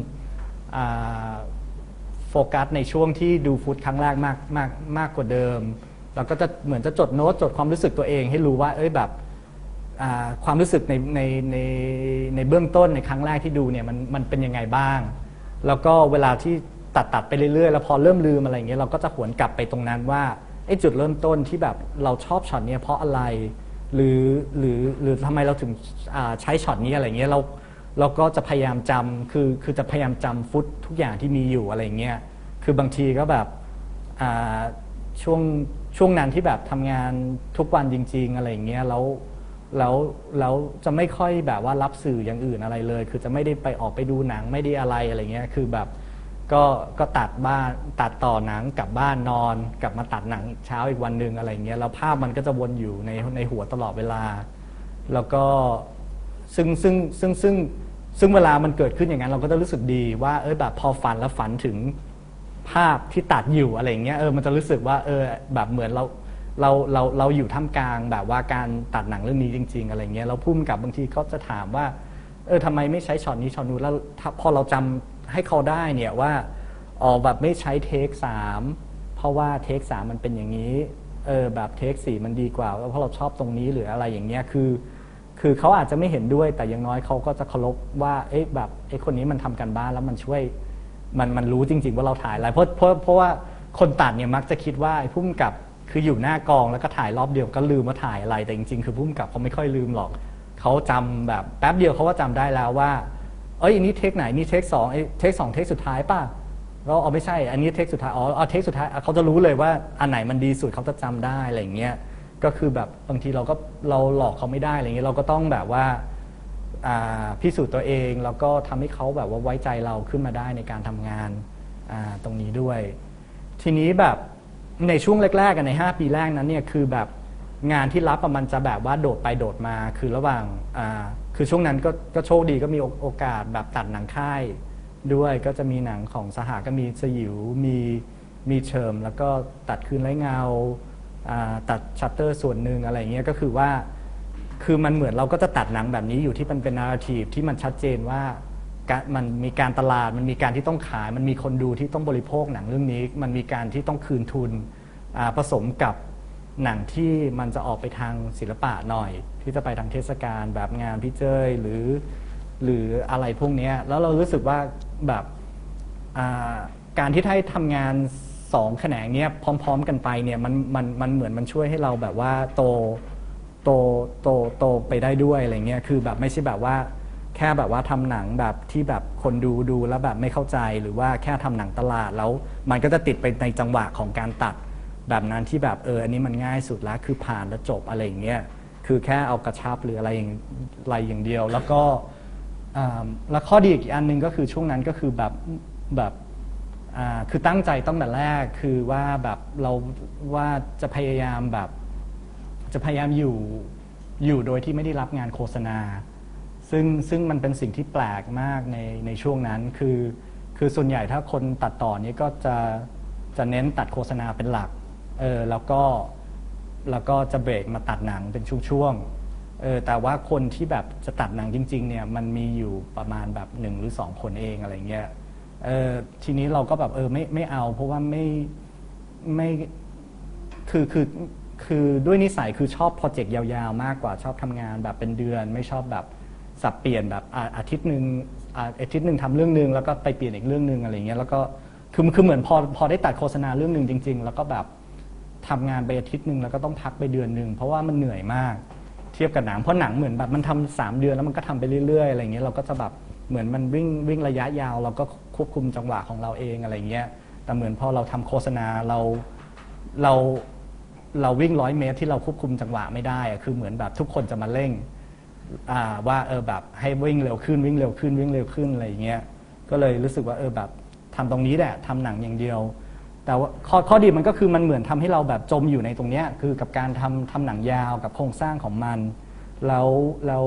โฟกัสในช่วงที่ดูฟุตครั้งแรกมากมากมากกว่าเดิมแล้วก็จะเหมือนจะจดโน้ตจดความรู้สึกตัวเองให้รู้ว่าเอ้ยแบบความรู้สึกในในในในเบื้องต้นในครั้งแรกที่ดูเนี่ยมันมันเป็นยังไงบ้างแล้วก็เวลาที่ตัดตัดไปเรื่อยๆแล้วพอเริ่มลืมอะไรอย่างเงี้ยเราก็จะหวนกลับไปตรงนั้นว่าไอ้จุดเริ่มต้นที่แบบเราชอบช็อตนี้เพราะอะไรหรือหรือหรือทำไมเราถึงใช้ช็อตนี้อะไรเงี้ยเราเราก็จะพยายามจำคือคือจะพยายามจำฟุตทุกอย่างที่มีอยู่อะไรเงี้ยคือบางทีก็แบบช่วงช่วงนั้นที่แบบทำงานทุกวันจริงๆอะไรเงี้ยแล้วแล้วแล้วจะไม่ค่อยแบบว่ารับสื่ออย่างอื่นอะไรเลยคือจะไม่ได้ไปออกไปดูหนังไม่ได้อะไรอะไรเงี้ยคือแบบก็ก็ตัดบ้านตัดต่อหนังกลับบ้านนอนกลับมาตัดหนังเช้าอีกวันหนึ่งอะไรเงี้ยแล้วภาพมันก็จะวนอยู่ในในหัวตลอดเวลาแล้วก็ซึ่งซึ่งซึ่งซึ่งซึ่งเวลามันเกิดขึ้นอย่างนั้นเราก็จะรู้สึกดีว่าเออแบบพอฝันแล้วฝันถึงภาพที่ตัดอยู่อะไรเงี้ยเออมันจะรู้สึกว่าเออแบบเหมือนเราเราเราเราอยู่ท่ามกลางแบบว่าการตัดหนังเรื่องนี้จริงๆอะไรเงี้ยเราพุ่มกับบางทีเขาจะถามว่าเออทำไมไม่ใช้ช็อตนี้ช็อตนู้นแล้วพอเราจำให้เขาได้เนี่ยว่าอ๋อแบบไม่ใช้เทคสามเพราะว่าเทคสามมันเป็นอย่างนี้เออแบบเทคสี่มันดีกว่าเพราะเราชอบตรงนี้หรืออะไรอย่างเงี้ยคือคือเขาอาจจะไม่เห็นด้วยแต่อย่างน้อยเขาก็จะเคารพว่าเอ๊ะแบบไอ้คนนี้มันทำกันบ้านแล้วมันช่วยมันมันรู้จริงๆว่าเราถ่ายอะไรเพราะเพราะเพราะว่าคนตัดเนี่ยมักจะคิดว่าไอ้พุ่มกับคืออยู่หน้ากองแล้วก็ถ่ายรอบเดียวก็ลืมว่าถ่ายอะไรแต่จริงๆคือพุ่มกับเขาไม่ค่อยลืมหรอกเขาจำแบบแป๊บเดียวเขาก็จำได้แล้วว่าเอ้ยอันนี้เทคไหนนี่เทคสองไอ้เทคสองเทคสุดท้ายป่ะเราเอาไม่ใช่อันนี้เทคสุดท้ายอ๋อเอาเทคสุดท้ายเขาจะรู้เลยว่าอันไหนมันดีสุดเขาจะจำได้อะไรอย่างเงี้ยก็คือแบบบางทีเราก็เราหลอกเขาไม่ได้อะไรเงี้ยเราก็ต้องแบบว่าพิสูจน์ตัวเองแล้วก็ทำให้เขาแบบว่าไว้ใจเราขึ้นมาได้ในการทำงานตรงนี้ด้วยทีนี้แบบในช่วงแรกๆกันในห้าปีแรกนั้นเนี่ยคือแบบงานที่รับมันจะแบบว่าโดดไปโดดมาคือระหว่างคือช่วงนั้นก็ก็โชคดีก็มีโอกาสแบบตัดหนังค่ายด้วยก็จะมีหนังของสหก็มีสยิวมีมีเชิมแล้วก็ตัดคืนไร้เงาตัดชัตเตอร์ส่วนหนึ่งอะไรเงี้ยก็คือว่าคือมันเหมือนเราก็จะตัดหนังแบบนี้อยู่ที่มันเป็นนาร์ทีฟที่มันชัดเจนว่ามันมีการตลาดมันมีการที่ต้องขายมันมีคนดูที่ต้องบริโภคหนังเรื่องนี้มันมีการที่ต้องคืนทุนผสมกับหนังที่มันจะออกไปทางศิลปะหน่อยที่จะไปทางเทศกาลแบบงานพี่เจ้ยหรือหรืออะไรพวกนี้แล้วเรารู้สึกว่าแบบการที่ได้ทำงานสองแขนงเนี้ยพร้อมๆกันไปเนี่ยมันมันมันเหมือนมันช่วยให้เราแบบว่าโตโตโตโตไปได้ด้วยอะไรเงี้ยคือแบบไม่ใช่แบบว่าแค่แบบว่าทำหนังแบบที่แบบคนดูดูแล้วแบบไม่เข้าใจหรือว่าแค่ทำหนังตลาดแล้วมันก็จะติดไปในจังหวะของการตัดแบบนั้นที่แบบเอออันนี้มันง่ายสุดแล้วคือผ่านแล้วจบอะไรอย่างเงี้ยคือแค่เอากระชับหรืออะไรอย่างอะไรอย่างเดียวแล้วก็แล้วข้อดีอีกอันหนึ่งก็คือช่วงนั้นก็คือแบบแบบคือตั้งใจตั้งแต่แรกคือว่าแบบเราว่าจะพยายามแบบจะพยายามอยู่อยู่โดยที่ไม่ได้รับงานโฆษณาซึ่งซึ่งมันเป็นสิ่งที่แปลกมากในในช่วงนั้นคือคือส่วนใหญ่ถ้าคนตัดต่อนี้ก็จะจะเน้นตัดโฆษณาเป็นหลักเออแล้วก็แล้วก็จะเบรกมาตัดหนังเป็นช่วงๆเออแต่ว่าคนที่แบบจะตัดหนังจริงๆเนี่ยมันมีอยู่ประมาณแบบหนึ่งหรือสองคนเองอะไรเงี้ยเออทีนี้เราก็แบบเออไม่ไม่เอาเพราะว่าไม่ไม่คือคือคือด้วยนิสัยคือชอบโปรเจกต์ยาวๆมากกว่าชอบทำงานแบบเป็นเดือนไม่ชอบแบบสับเปลี่ยนแบบอาทิตย์หนึ่งอาทิตย์หนึ่งทำเรื่องนึงแล้วก็ไปเปลี่ยนอีกเรื่องนึงอะไรเงี้ยแล้วก็คือคือเหมือนพอพอได้ตัดโฆษณาเรื่องนึงจริงๆแล้วก็แบบทำงานไปอาทิตย์หนึ่งแล้วก็ต้องพักไปเดือนนึงเพราะว่ามันเหนื่อยมากเทียบกับหนังเพราะหนังเหมือนแบบมันทำสามเดือนแล้วมันก็ทำไปเรื่อยๆอะไรเงี้ยเราก็จะแบบเหมือนมันวิ่งวิ่งระยะยาวเราก็ควบคุมจังหวะของเราเองอะไรเงี้ยแต่เหมือนพอเราทำโฆษณาเราเราเราวิ่งร้อยเมตรที่เราควบคุมจังหวะไม่ได้คือเหมือนแบบทุกคนจะมาเร่งว่าเออแบบให้วิ่งเร็วขึ้นวิ่งเร็วขึ้นวิ่งเร็วขึ้นอะไรอย่างเงี้ยก็เลยรู้สึกว่าเออแบบทำตรงนี้แหละทำหนังอย่างเดียวแต่ว่าข้อข้อดีมันก็คือมันเหมือนทำให้เราแบบจมอยู่ในตรงเนี้ยคือกับการทำทำหนังยาวกับโครงสร้างของมันแล้วแล้ว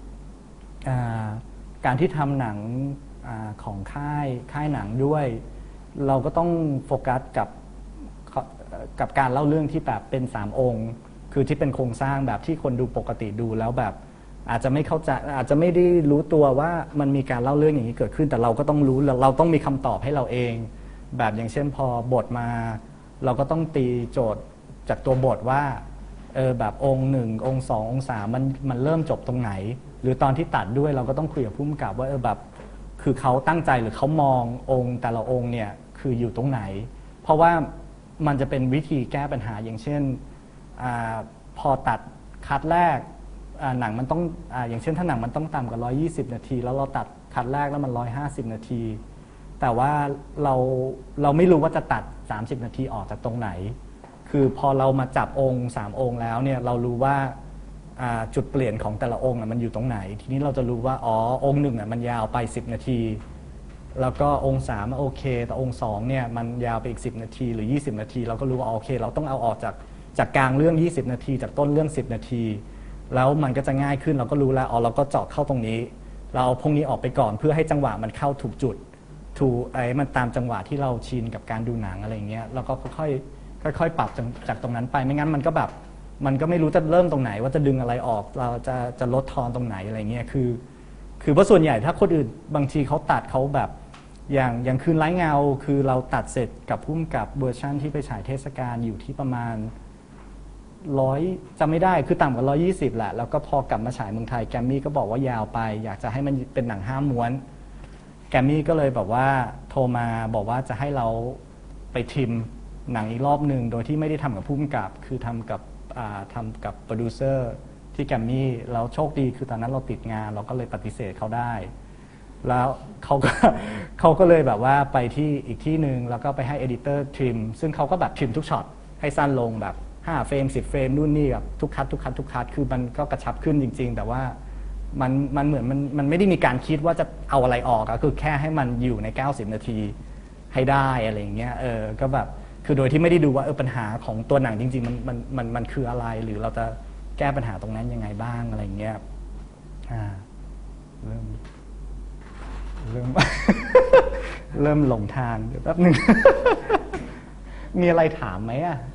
การที่ทำหนังของค่ายค่ายหนังด้วยเราก็ต้องโฟกัสกับกับการเล่าเรื่องที่แบบเป็นสามองค์คือที่เป็นโครงสร้างแบบที่คนดูปกติดูแล้วแบบอาจจะไม่เข้าใจอาจจะไม่ได้รู้ตัวว่ามันมีการเล่าเรื่องอย่างนี้เกิดขึ้นแต่เราก็ต้องรู้เราต้องมีคำตอบให้เราเองแบบอย่างเช่นพอบทมาเราก็ต้องตีโจทย์จากตัวบทว่าเออแบบองค์หนึ่งองค์สององค์สามมันมันเริ่มจบตรงไหนหรือตอนที่ตัดด้วยเราก็ต้องคุยกับผู้กำกับว่าเออแบบคือเขาตั้งใจหรือเขามององค์แต่ละองค์เนี่ยคืออยู่ตรงไหนเพราะว่ามันจะเป็นวิธีแก้ปัญหาอย่างเช่นอพอตัดคัดแรกหนังมันต้อง อ, อย่างเช่นถ้าหนังมันต้องต่ำกว่าหนึ่งร้อยยี่สิบนาทีแล้วเราตัดคัดแรกแล้วมันหนึ่งร้อยห้าสิบนาทีแต่ว่าเราเราไม่รู้ว่าจะตัดสามสิบนาทีออกจากตรงไหนคือพอเรามาจับองค์สามองค์แล้วเนี่ยเรารู้ว่าจุดเปลี่ยนของแต่ละองค์มันอยู่ตรงไหนทีนี้เราจะรู้ว่าอ๋อองค์หนึ่งมันยาวไปสิบนาทีแล้วก็องค์สามโอเคแต่องค์สองเนี่ยมันยาวไปอีกสิบนาทีหรือยี่สิบนาทีเราก็รู้ว่าโอเคเราต้องเอาออกจากจากกลางเรื่องยี่สิบนาทีจากต้นเรื่องสิบนาทีแล้วมันก็จะง่ายขึ้นเราก็รู้แล้วอ๋อเราก็เจาะเข้าตรงนี้เราเอาพวกนี้ออกไปก่อนเพื่อให้จังหวะมันเข้าถูกจุดถูกไอ้มันตามจังหวะที่เราชินกับการดูหนังอะไรเงี้ยแล้วก็ค่อยๆค่อยๆปรับจากตรงนั้นไปไม่งั้นมันก็แบบมันก็ไม่รู้จะเริ่มตรงไหนว่าจะดึงอะไรออกเราจะจะลดทอนตรงไหนอะไรเงี้ยคือคือเพราะส่วนใหญ่ถ้าคนอื่นบางทีเขาตัดเขาแบบอย่างอย่างคืนไร้เงาคือเราตัดเสร็จกับพุ่มกับเวอร์ชั่นที่ไปฉายเทศกาลอยู่ที่ประมาณร้อยจำไม่ได้คือต่ำกว่าร้อยยี่สิบแหละแล้วก็พอกลับมาฉายเมืองไทยแกรมมี่ก็บอกว่ายาวไปอยากจะให้มันเป็นหนังห้าม้วนแกรมมี่ก็เลยแบบว่าโทรมาบอกว่าจะให้เราไปทิมหนังอีกรอบหนึ่งโดยที่ไม่ได้ทำกับผู้กำกับคือทำกับทำกับโปรดิวเซอร์ที่แกรมมี่แล้วโชคดีคือตอนนั้นเราติดงานเราก็เลยปฏิเสธเขาได้แล้วเขาก็เขาก็เลยแบบว่าไปที่อีกที่หนึ่งแล้วก็ไปให้เอดิเตอร์ทริมซึ่งเขาก็แบบทริมทุกช็อตให้สั้นลงแบบห้าเฟรมสิบเฟรมนู่นนี่แบบทุกคัททุกคัททุกคัทคือมันก็กระชับขึ้นจริงๆแต่ว่ามันมันเหมือนมันมันไม่ได้มีการคิดว่าจะเอาอะไรออกก็คือแค่ให้มันอยู่ในเก้าสิบนาทีให้ได้อะไรอย่างเงี้ยเออก็แบบคือโดยที่ไม่ได้ดูว่าเออปัญหาของตัวหนังจริงๆมันมันมันมันคืออะไรหรือเราจะแก้ปัญหาตรงนั้นยังไงบ้างอะไรอย่างเงี้ยอ่าเริ่มเริ่ม เริ่มหลงทางเดี๋ยวแป๊บนึง มีอะไรถามไหมอ่ะ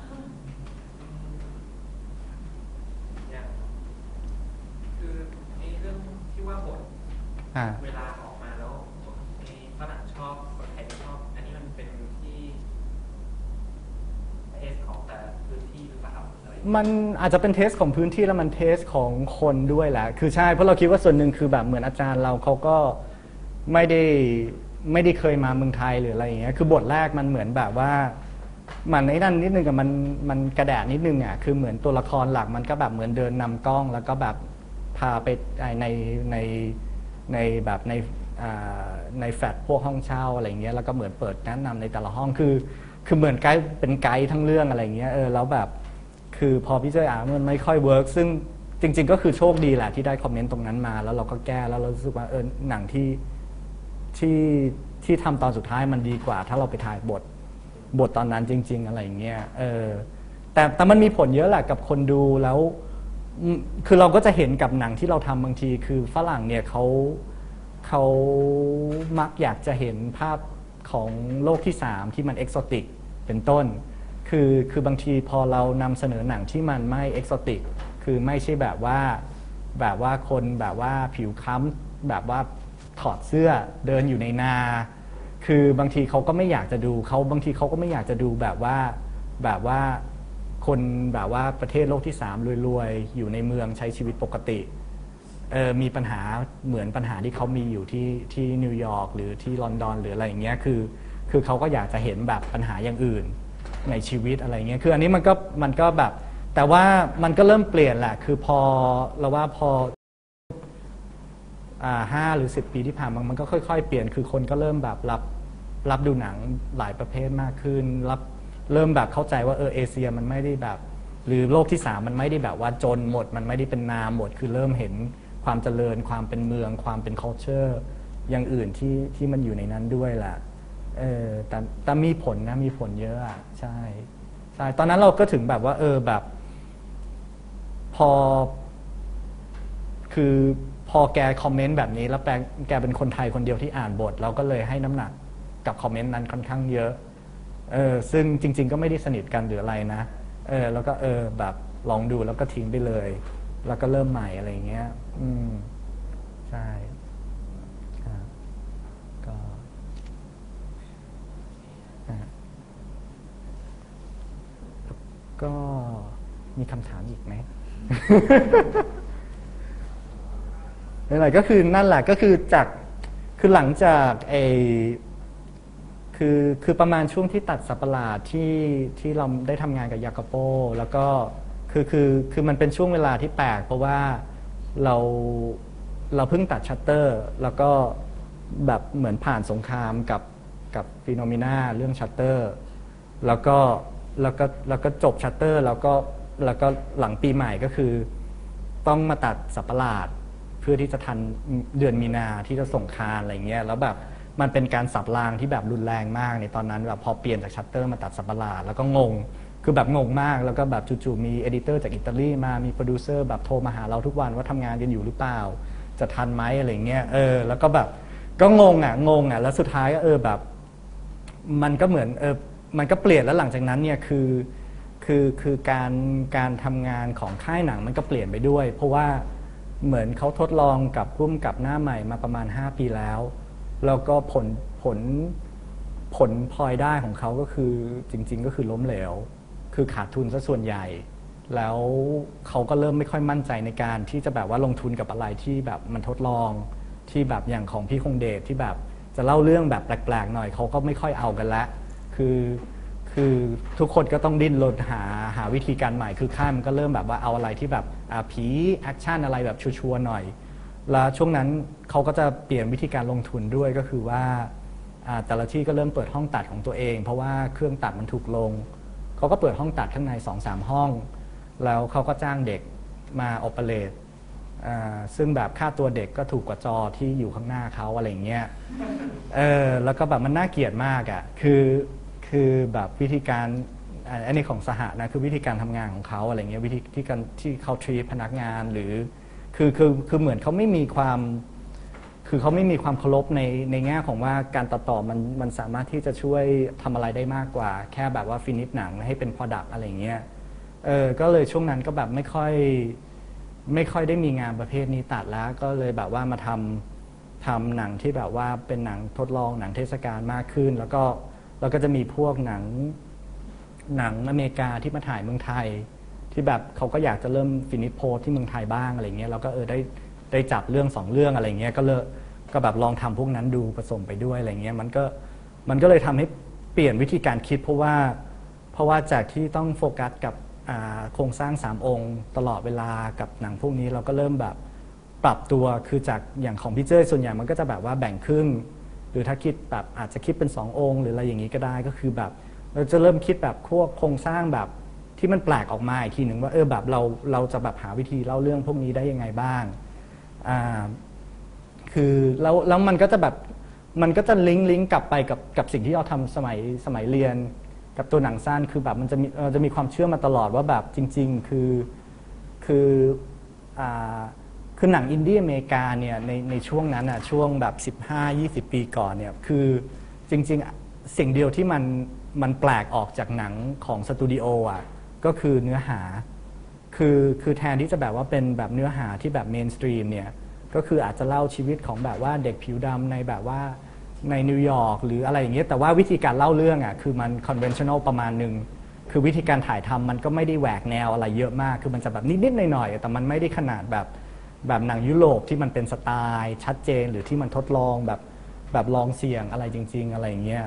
คือในเรื่องที่ว่าบทเวลาออกมาแล้วในฝรั่งชอบคนไทยไม่ชอบอันนี้มันเป็นที่เทสของแต่พื้นที่หรือเปล่ามันอาจจะเป็นเทสของพื้นที่แล้วมันเทสของคนด้วยแหละคือใช่เพราะเราคิดว่าส่วนหนึ่งคือแบบเหมือนอาจารย์เราเขาก็ไม่ได้ไม่ได้เคยมาเมืองไทยหรืออะไรอย่างเงี้ยคือบทแรกมันเหมือนแบบว่ามันไอ้นั่นนิดนึงกับมันมันกระแดะนิดนึงอ่ะคือเหมือนตัวละครหลักมันก็แบบเหมือนเดินนำกล้องแล้วก็แบบพาไปในในในแบบในในแฟลตพวกห้องเช่าอะไรเงี้ยแล้วก็เหมือนเปิดแนะนำในแต่ละห้องคือคือเหมือนไกด์เป็นไกด์ทั้งเรื่องอะไรเงี้ยเออแล้วแบบคือพอพี่เจ้าอ่านมันไม่ค่อยเวิร์กซึ่งจริงๆก็คือโชคดีแหละที่ได้คอมเมนต์ตรงนั้นมาแล้วเราก็แก้แล้วเรารู้สึกว่าเออหนังที่ที่ที่ทำตอนสุดท้ายมันดีกว่าถ้าเราไปถ่ายบทบทตอนนั้นจริงๆอะไรอย่างเงี้ยเออแต่แต่มันมีผลเยอะแหละกับคนดูแล้วคือเราก็จะเห็นกับหนังที่เราทำบางทีคือฝรั่งเนี่ยเขาเขามักอยากจะเห็นภาพของโลกที่สามที่มันเอกโซติกเป็นต้นคือคือบางทีพอเรานำเสนอหนังที่มันไม่เอกโซติกคือไม่ใช่แบบว่าแบบว่าคนแบบว่าผิวค้ำแบบว่าถอดเสื้อเดินอยู่ในนาคือบางทีเขาก็ไม่อยากจะดูเขาบางทีเขาก็ไม่อยากจะดูแบบว่าแบบว่าคนแบบว่าประเทศโลกที่สามรวยๆอยู่ในเมืองใช้ชีวิตปกติเออมีปัญหาเหมือนปัญหาที่เขามีอยู่ที่ที่นิวยอร์กหรือที่ลอนดอนหรืออะไรอย่างเงี้ยคือคือเขาก็อยากจะเห็นแบบปัญหาอย่างอื่นในชีวิตอะไรเงี้ยคืออันนี้มันก็มันก็แบบแต่ว่ามันก็เริ่มเปลี่ยนแหละคือพอเราว่าพออ่าห้าหรือสิบปีที่ผ่านมามันก็ค่อยๆเปลี่ยนคือคนก็เริ่มแบบรับรับดูหนังหลายประเภทมากขึ้นรับเริ่มแบบเข้าใจว่าเออเอเชียมันไม่ได้แบบหรือโลกที่สามมันไม่ได้แบบว่าจนหมดมันไม่ได้เป็นนาหมดคือเริ่มเห็นความเจริญความเป็นเมืองความเป็น culture อย่างอื่นที่ที่มันอยู่ในนั้นด้วยแหละเออแต่แต่มีผลนะมีผลเยอะอ่ะใช่ใช่ตอนนั้นเราก็ถึงแบบว่าเออแบบพอคือพอแกคอมเมนต์แบบนี้แล้วแกแกเป็นคนไทยคนเดียวที่อ่านบทเราก็เลยให้น้ำหนักกับคอมเมนต์นั้นค่อนข้างเยอะเออซึ่งจริงๆก็ไม่ได้สนิทกันหรืออะไรนะเออแล้วก็เออแบบลองดูแล้วก็ทิ้งไปเลยแล้วก็เริ่มใหม่อะไรเงี้ยอืมใช่ครับก็ก็มีคำถามอีกไหม อะไรก็คือนั่นแหละก็คือจากคือหลังจากไอคือคือประมาณช่วงที่ตัดสัปปะหลาดที่ที่เราได้ทำงานกับยากาโปแล้วก็คือคือคือมันเป็นช่วงเวลาที่แปลกเพราะว่าเราเราเพิ่งตัดชัตเตอร์แล้วก็แบบเหมือนผ่านสงครามกับกับฟีโนเมนาเรื่องชัตเตอร์แล้วก็แล้วก็แล้วก็จบชัตเตอร์แล้วก็แล้วก็หลังปีใหม่ก็คือต้องมาตัดสัปปะหลาดเพื่อที่จะทันเดือนมีนาที่จะส่งคานอะไรเงี้ยแล้วแบบมันเป็นการสับรางที่แบบรุนแรงมากในตอนนั้นแบบพอเปลี่ยนจากชัตเตอร์มาตัดสัปปะหลาดแล้วก็งงคือแบบงงมากแล้วก็แบบจู่ๆมีเอดิเตอร์จากอิตาลีมามีโปรดิวเซอร์แบบโทรมาหาเราทุกวันว่าทำงานกันอยู่หรือเปล่าจะทันไหมอะไรเงี้ยเออแล้วก็แบบก็งงอ่ะงงอ่ะแล้วสุดท้ายก็เออแบบมันก็เหมือนเออมันก็เปลี่ยนแล้วหลังจากนั้นเนี่ยคือคือคือการการทำงานของค่ายหนังมันก็เปลี่ยนไปด้วยเพราะว่าเหมือนเขาทดลองกับพุ่มกับหน้าใหม่มาประมาณห้าปีแล้วแล้วก็ผลผลผลพลอยได้ของเขาก็คือจริงๆก็คือล้มเหลวคือขาดทุนซะส่วนใหญ่แล้วเขาก็เริ่มไม่ค่อยมั่นใจในการที่จะแบบว่าลงทุนกับอะไรที่แบบมันทดลองที่แบบอย่างของพี่คงเดชที่แบบจะเล่าเรื่องแบบแปลกๆหน่อยเขาก็ไม่ค่อยเอากันละคือคือทุกคนก็ต้องดิ้นรนหาหาวิธีการใหม่คือค่ายมันก็เริ่มแบบว่าเอาอะไรที่แบบผีแอคชั่นอะไรแบบชัวร์ๆหน่อยแล้วช่วงนั้นเขาก็จะเปลี่ยนวิธีการลงทุนด้วยก็คือว่าแต่ละที่ก็เริ่มเปิดห้องตัดของตัวเองเพราะว่าเครื่องตัดมันถูกลงเขาก็เปิดห้องตัดข้างใน สองสาม ห้องแล้วเขาก็จ้างเด็กมาออเปเรตซึ่งแบบค่าตัวเด็กก็ถูกกว่าจอที่อยู่ข้างหน้าเขาอะไรอย่างเงี้ยเออแล้วก็แบบมันน่าเกลียดมากอ่ะคือคือแบบวิธีการอันนี้ของสหนะคือวิธีการทำงานของเขาอะไรเงี้ยวิธีที่การที่เขาทรีตพนักงานหรือคือคือคือเหมือนเขาไม่มีความคือเขาไม่มีความเคารพในในแง่ของว่าการตัดต่อมันมันสามารถที่จะช่วยทำอะไรได้มากกว่าแค่แบบว่าฟินิชหนังให้เป็น product อะไรเงี้ยเออก็เลยช่วงนั้นก็แบบไม่ค่อยไม่ค่อยได้มีงานประเภทนี้ตัดแล้วก็เลยแบบว่ามาทำทำหนังที่แบบว่าเป็นหนังทดลองหนังเทศกาลมากขึ้นแล้วก็แล้วก็จะมีพวกหนังหนังอเมริกาที่มาถ่ายเมืองไทยที่แบบเขาก็อยากจะเริ่มฟินิชโพสที่เมืองไทยบ้างอะไรเงี้ยแล้วก็เออได้ได้จับเรื่องสองเรื่องอะไรเงี้ยก็เลยก็แบบลองทำพวกนั้นดูผสมไปด้วยอะไรเงี้ยมันก็มันก็เลยทำให้เปลี่ยนวิธีการคิดเพราะว่าเพราะว่าจากที่ต้องโฟกัสกับโครงสร้างสามองค์ตลอดเวลากับหนังพวกนี้เราก็เริ่มแบบปรับตัวคือจากอย่างของพี่เจ้ยส่วนใหญ่มันก็จะแบบว่าแบ่งครึ่งหรือถ้าคิดแบบอาจจะคิดเป็นสององค์หรืออะไรอย่างนี้ก็ได้ก็คือแบบเราจะเริ่มคิดแบบพวกโครงสร้างแบบที่มันแปลกออกมาอีกทีหนึ่งว่าเออแบบเราเราจะแบบหาวิธีเล่าเรื่องพวกนี้ได้ยังไงบ้างอ่าคือแล้วแล้วมันก็จะแบบมันก็จะลิงก์ลิงก์กลับไปกับกับสิ่งที่เราทำสมัยสมัยเรียนกับตัวหนังสั้นคือแบบมันจะมีเราจะมีความเชื่อมาตลอดว่าแบบจริงๆคือคืออ่าคือหนังอินดี้อเมริกาเนี่ยในในช่วงนั้นอ่ะช่วงแบบสิบห้า ยี่สิบปีก่อนเนี่ยคือจริงๆสิ่งเดียวที่มันมันแปลกออกจากหนังของสตูดิโออ่ะก็คือเนื้อหาคือคือแทนที่จะแบบว่าเป็นแบบเนื้อหาที่แบบเมนสตรีมเนี่ยก็คืออาจจะเล่าชีวิตของแบบว่าเด็กผิวดำในแบบว่าในนิวยอร์กหรืออะไรอย่างเงี้ยแต่ว่าวิธีการเล่าเรื่องอ่ะคือมันคอนเวนชั่นแนลประมาณหนึ่งคือวิธีการถ่ายทำมันก็ไม่ได้แหวกแนวอะไรเยอะมากคือมันจะแบบนิดๆหน่อยๆแต่มันไม่ได้ขนาดแบบแบบหนังยุโรปที่มันเป็นสไตล์ชัดเจนหรือที่มันทดลองแบบแบบลองเสี่ยงอะไรจริงๆอะไรอย่างเงี้ย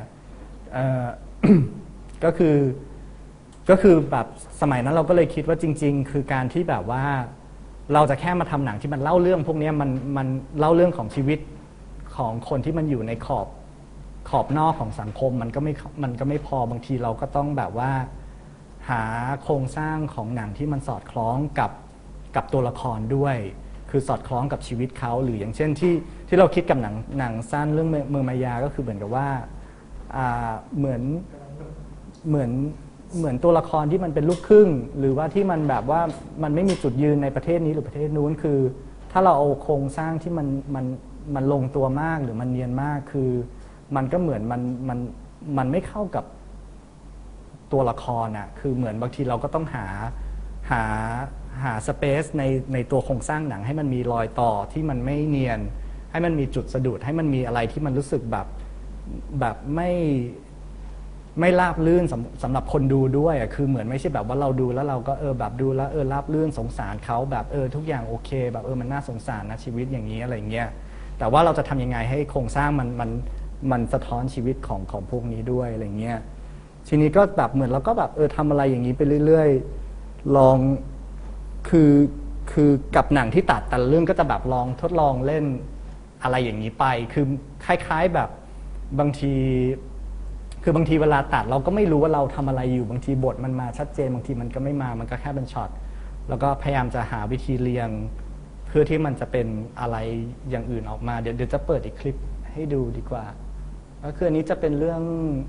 ก็คือก็คือแบบสมัยนั้นเราก็เลยคิดว่าจริงๆคือการที่แบบว่าเราจะแค่มาทำหนังที่มันเล่าเรื่องพวกนี้มันมันเล่าเรื่องของชีวิตของคนที่มันอยู่ในขอบขอบนอกของสังคมมันก็ไม่มันก็ไม่พอบางทีเราก็ต้องแบบว่าหาโครงสร้างของหนังที่มันสอดคล้องกับกับตัวละครด้วยคือสอดคล้องกับชีวิตเขาหรืออย่างเช่นที่ที่เราคิดกับหนังหนังสั้นเรื่องเมืองมายาก็คือเหมือนกับว่าเหมือนเหมือนเหมือนตัวละครที่มันเป็นลูกครึ่งหรือว่าที่มันแบบว่ามันไม่มีจุดยืนในประเทศนี้หรือประเทศนู้นคือถ้าเราเอาโครงสร้างที่มันมันมันลงตัวมากหรือมันเนียนมากคือมันก็เหมือนมันมันมันไม่เข้ากับตัวละครอ่ะคือเหมือนบางทีเราก็ต้องหาหาหาสเปซในในตัวโครงสร้างหนังให้มันมีรอยต่อที่มันไม่เนียนให้มันมีจุดสะดุดให้มันมีอะไรที่มันรู้สึกแบบแบบไม่ไม่ราบลื่นสำสำหรับคนดูด้วยอ่ะคือเหมือนไม่ใช่แบบว่าเราดูแล้วเราก็เออแบบดูแล้วเออราบลื่นสงสารเขาแบบเออทุกอย่างโอเคแบบเออมันน่าสงสารนะชีวิตอย่างนี้อะไรเงี้ยแต่ว่าเราจะทำยังไงให้โครงสร้างมันมันมันสะท้อนชีวิตของของพวกนี้ด้วยอะไรเงี้ยทีนี้ก็แบบเหมือนเราก็แบบเออทำอะไรอย่างนี้ไปเรื่อยๆลองคือคือกับหนังที่ตัดแต่ละเรื่องก็จะแบบลองทดลองเล่นอะไรอย่างนี้ไปคือคล้ายๆแบบบางทีคือบางทีเวลาตัดเราก็ไม่รู้ว่าเราทำอะไรอยู่บางทีบทมันมาชัดเจนบางทีมันก็ไม่มามันก็แค่เป็นช็อตแล้วก็พยายามจะหาวิธีเรียงเพื่อที่มันจะเป็นอะไรอย่างอื่นออกมาเดี๋ยวเดี๋ยวจะเปิดอีกคลิปให้ดูดีกว่าก็คืออันนี้จะเป็นเรื่อง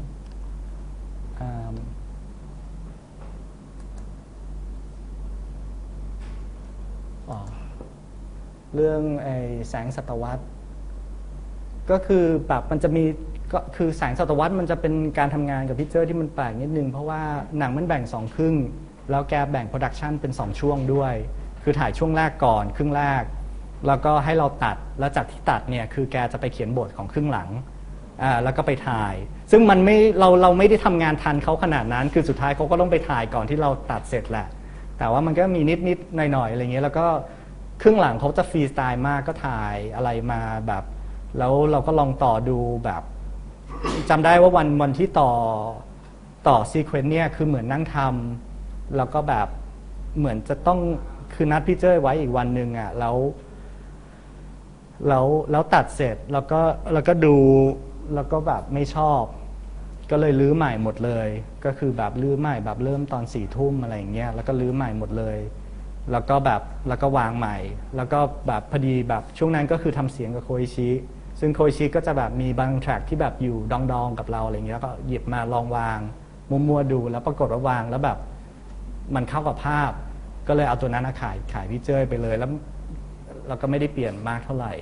อ๋อเรื่องไอ้แสงศตวรรษก็คือแบบมันจะมีก็คือแสงศตวรรษมันจะเป็นการทำงานกับพี่เจ้ยที่มันแปลกนิดนึงเพราะว่าหนังมันแบ่งสองครึ่งแล้วแกแบ่งโปรดักชันเป็นสองช่วงด้วยคือถ่ายช่วงแรกก่อนครึ่งแรกแล้วก็ให้เราตัดแล้วจากที่ตัดเนี่ยคือแกจะไปเขียนบทของครึ่งหลังอ่าแล้วก็ไปถ่ายซึ่งมันไม่เราเราไม่ได้ทำงานทันเขาขนาดนั้นคือสุดท้ายเขาก็ต้องไปถ่ายก่อนที่เราตัดเสร็จแหละแต่ว่ามันก็มีนิดนิดหน่อยหน่อยอะไรเงี้ยแล้วก็ครึ่งหลังเขาจะฟรีสไตล์มากก็ถ่ายอะไรมาแบบแล้วเราก็ลองต่อดูแบบจำได้ว่าวันวันที่ต่อต่อซีเควนต์เนี่ยคือเหมือนนั่งทำแล้วก็แบบเหมือนจะต้องคือนัดพี่เจ้ยไว้อีกวันหนึ่งอ่ะแล้วแล้วแล้วตัดเสร็จแล้วก็แล้วก็ดูแล้วก็แบบไม่ชอบก็เลยรื้อใหม่หมดเลยก็คือแบบรื้อใหม่แบบเริ่มตอนสี่ทุ่มอะไรอย่างเงี้ยแล้วก็รื้อใหม่หมดเลยแล้วก็แบบแล้วก็วางใหม่แล้วก็แบบพอดีแบบช่วงนั้นก็คือทำเสียงกับโคอิชิซึ่งโคอิชิก็จะแบบมีบางแทร็กที่แบบอยู่ดองๆกับเราอะไรเงี้ยก็หยิบมาลองวางมัวๆดูแล้วปรากฏว่าวางแล้วแบบมันเข้ากับภาพก็เลยเอาตัวนั้นขายขายพี่เจ้ยไปเลยแล้วเราก็ไม่ได้เปลี่ยนมากเท่าไหร่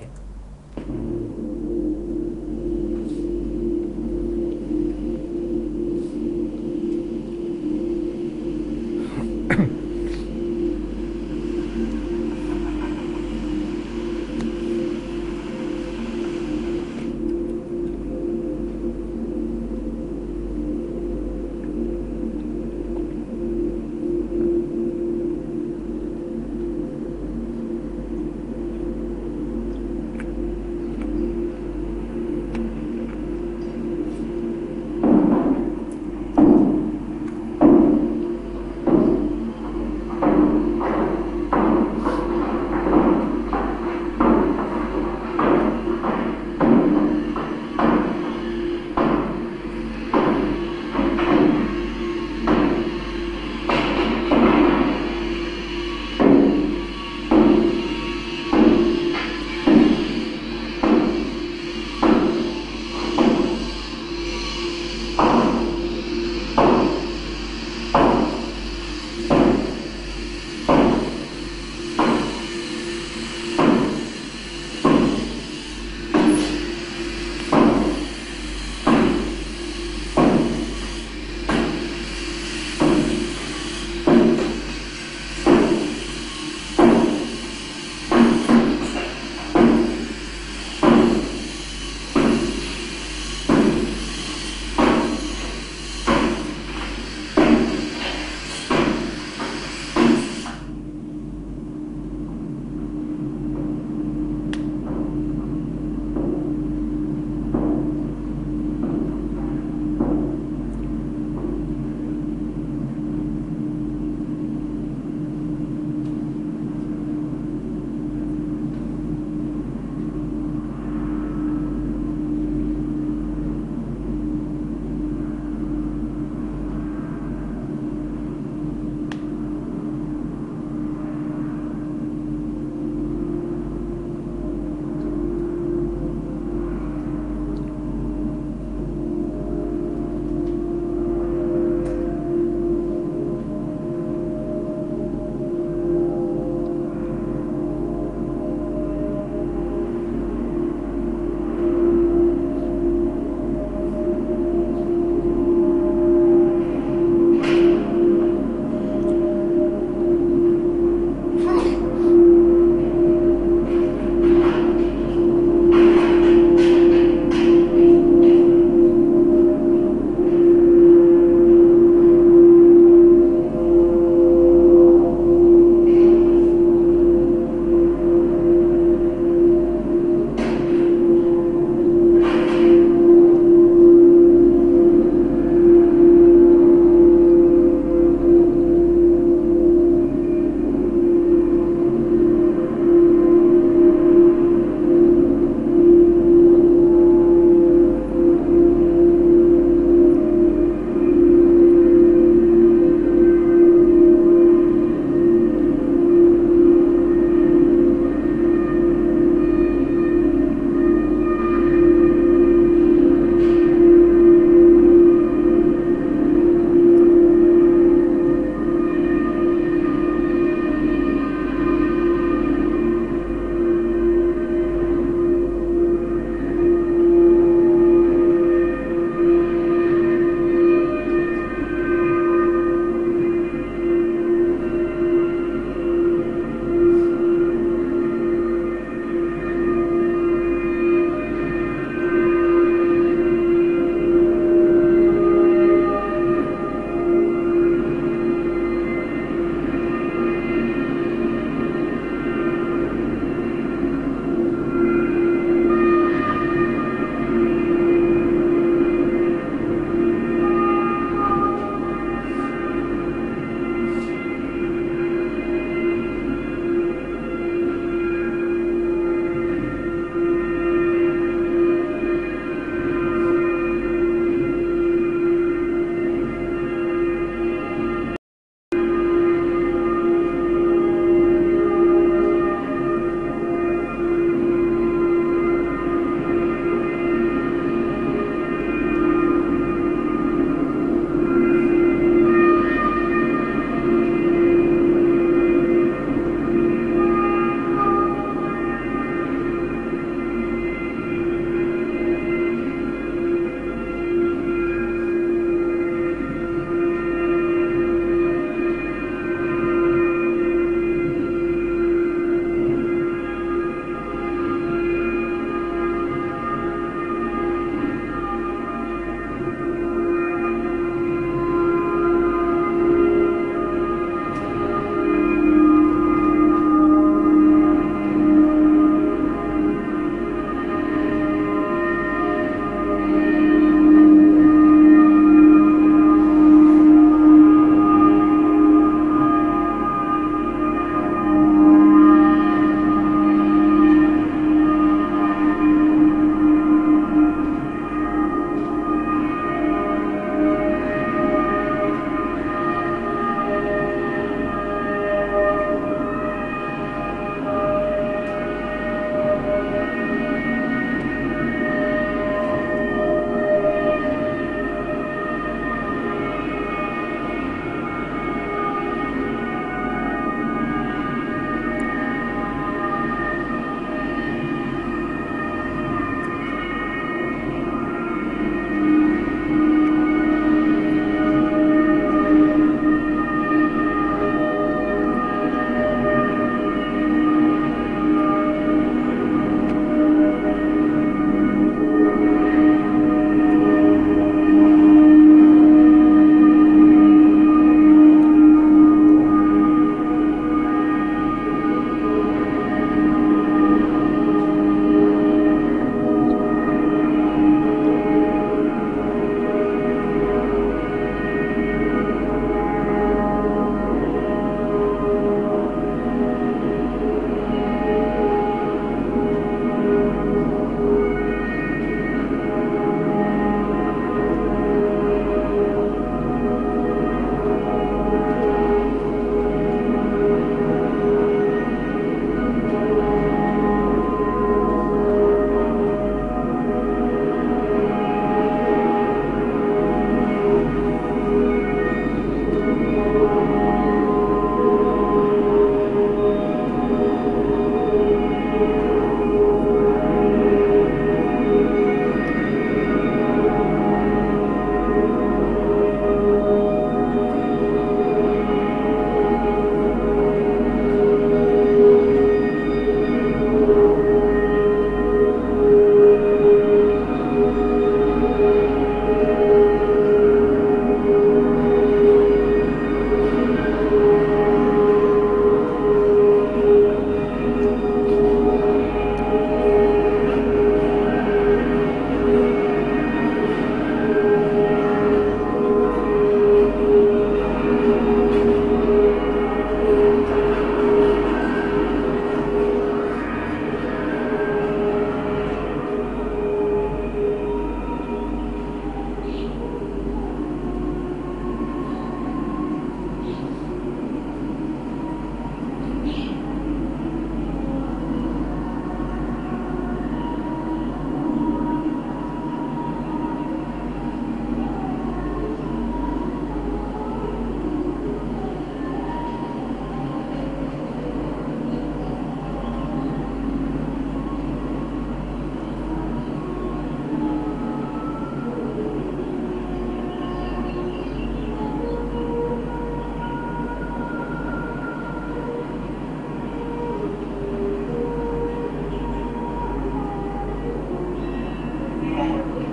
แบบ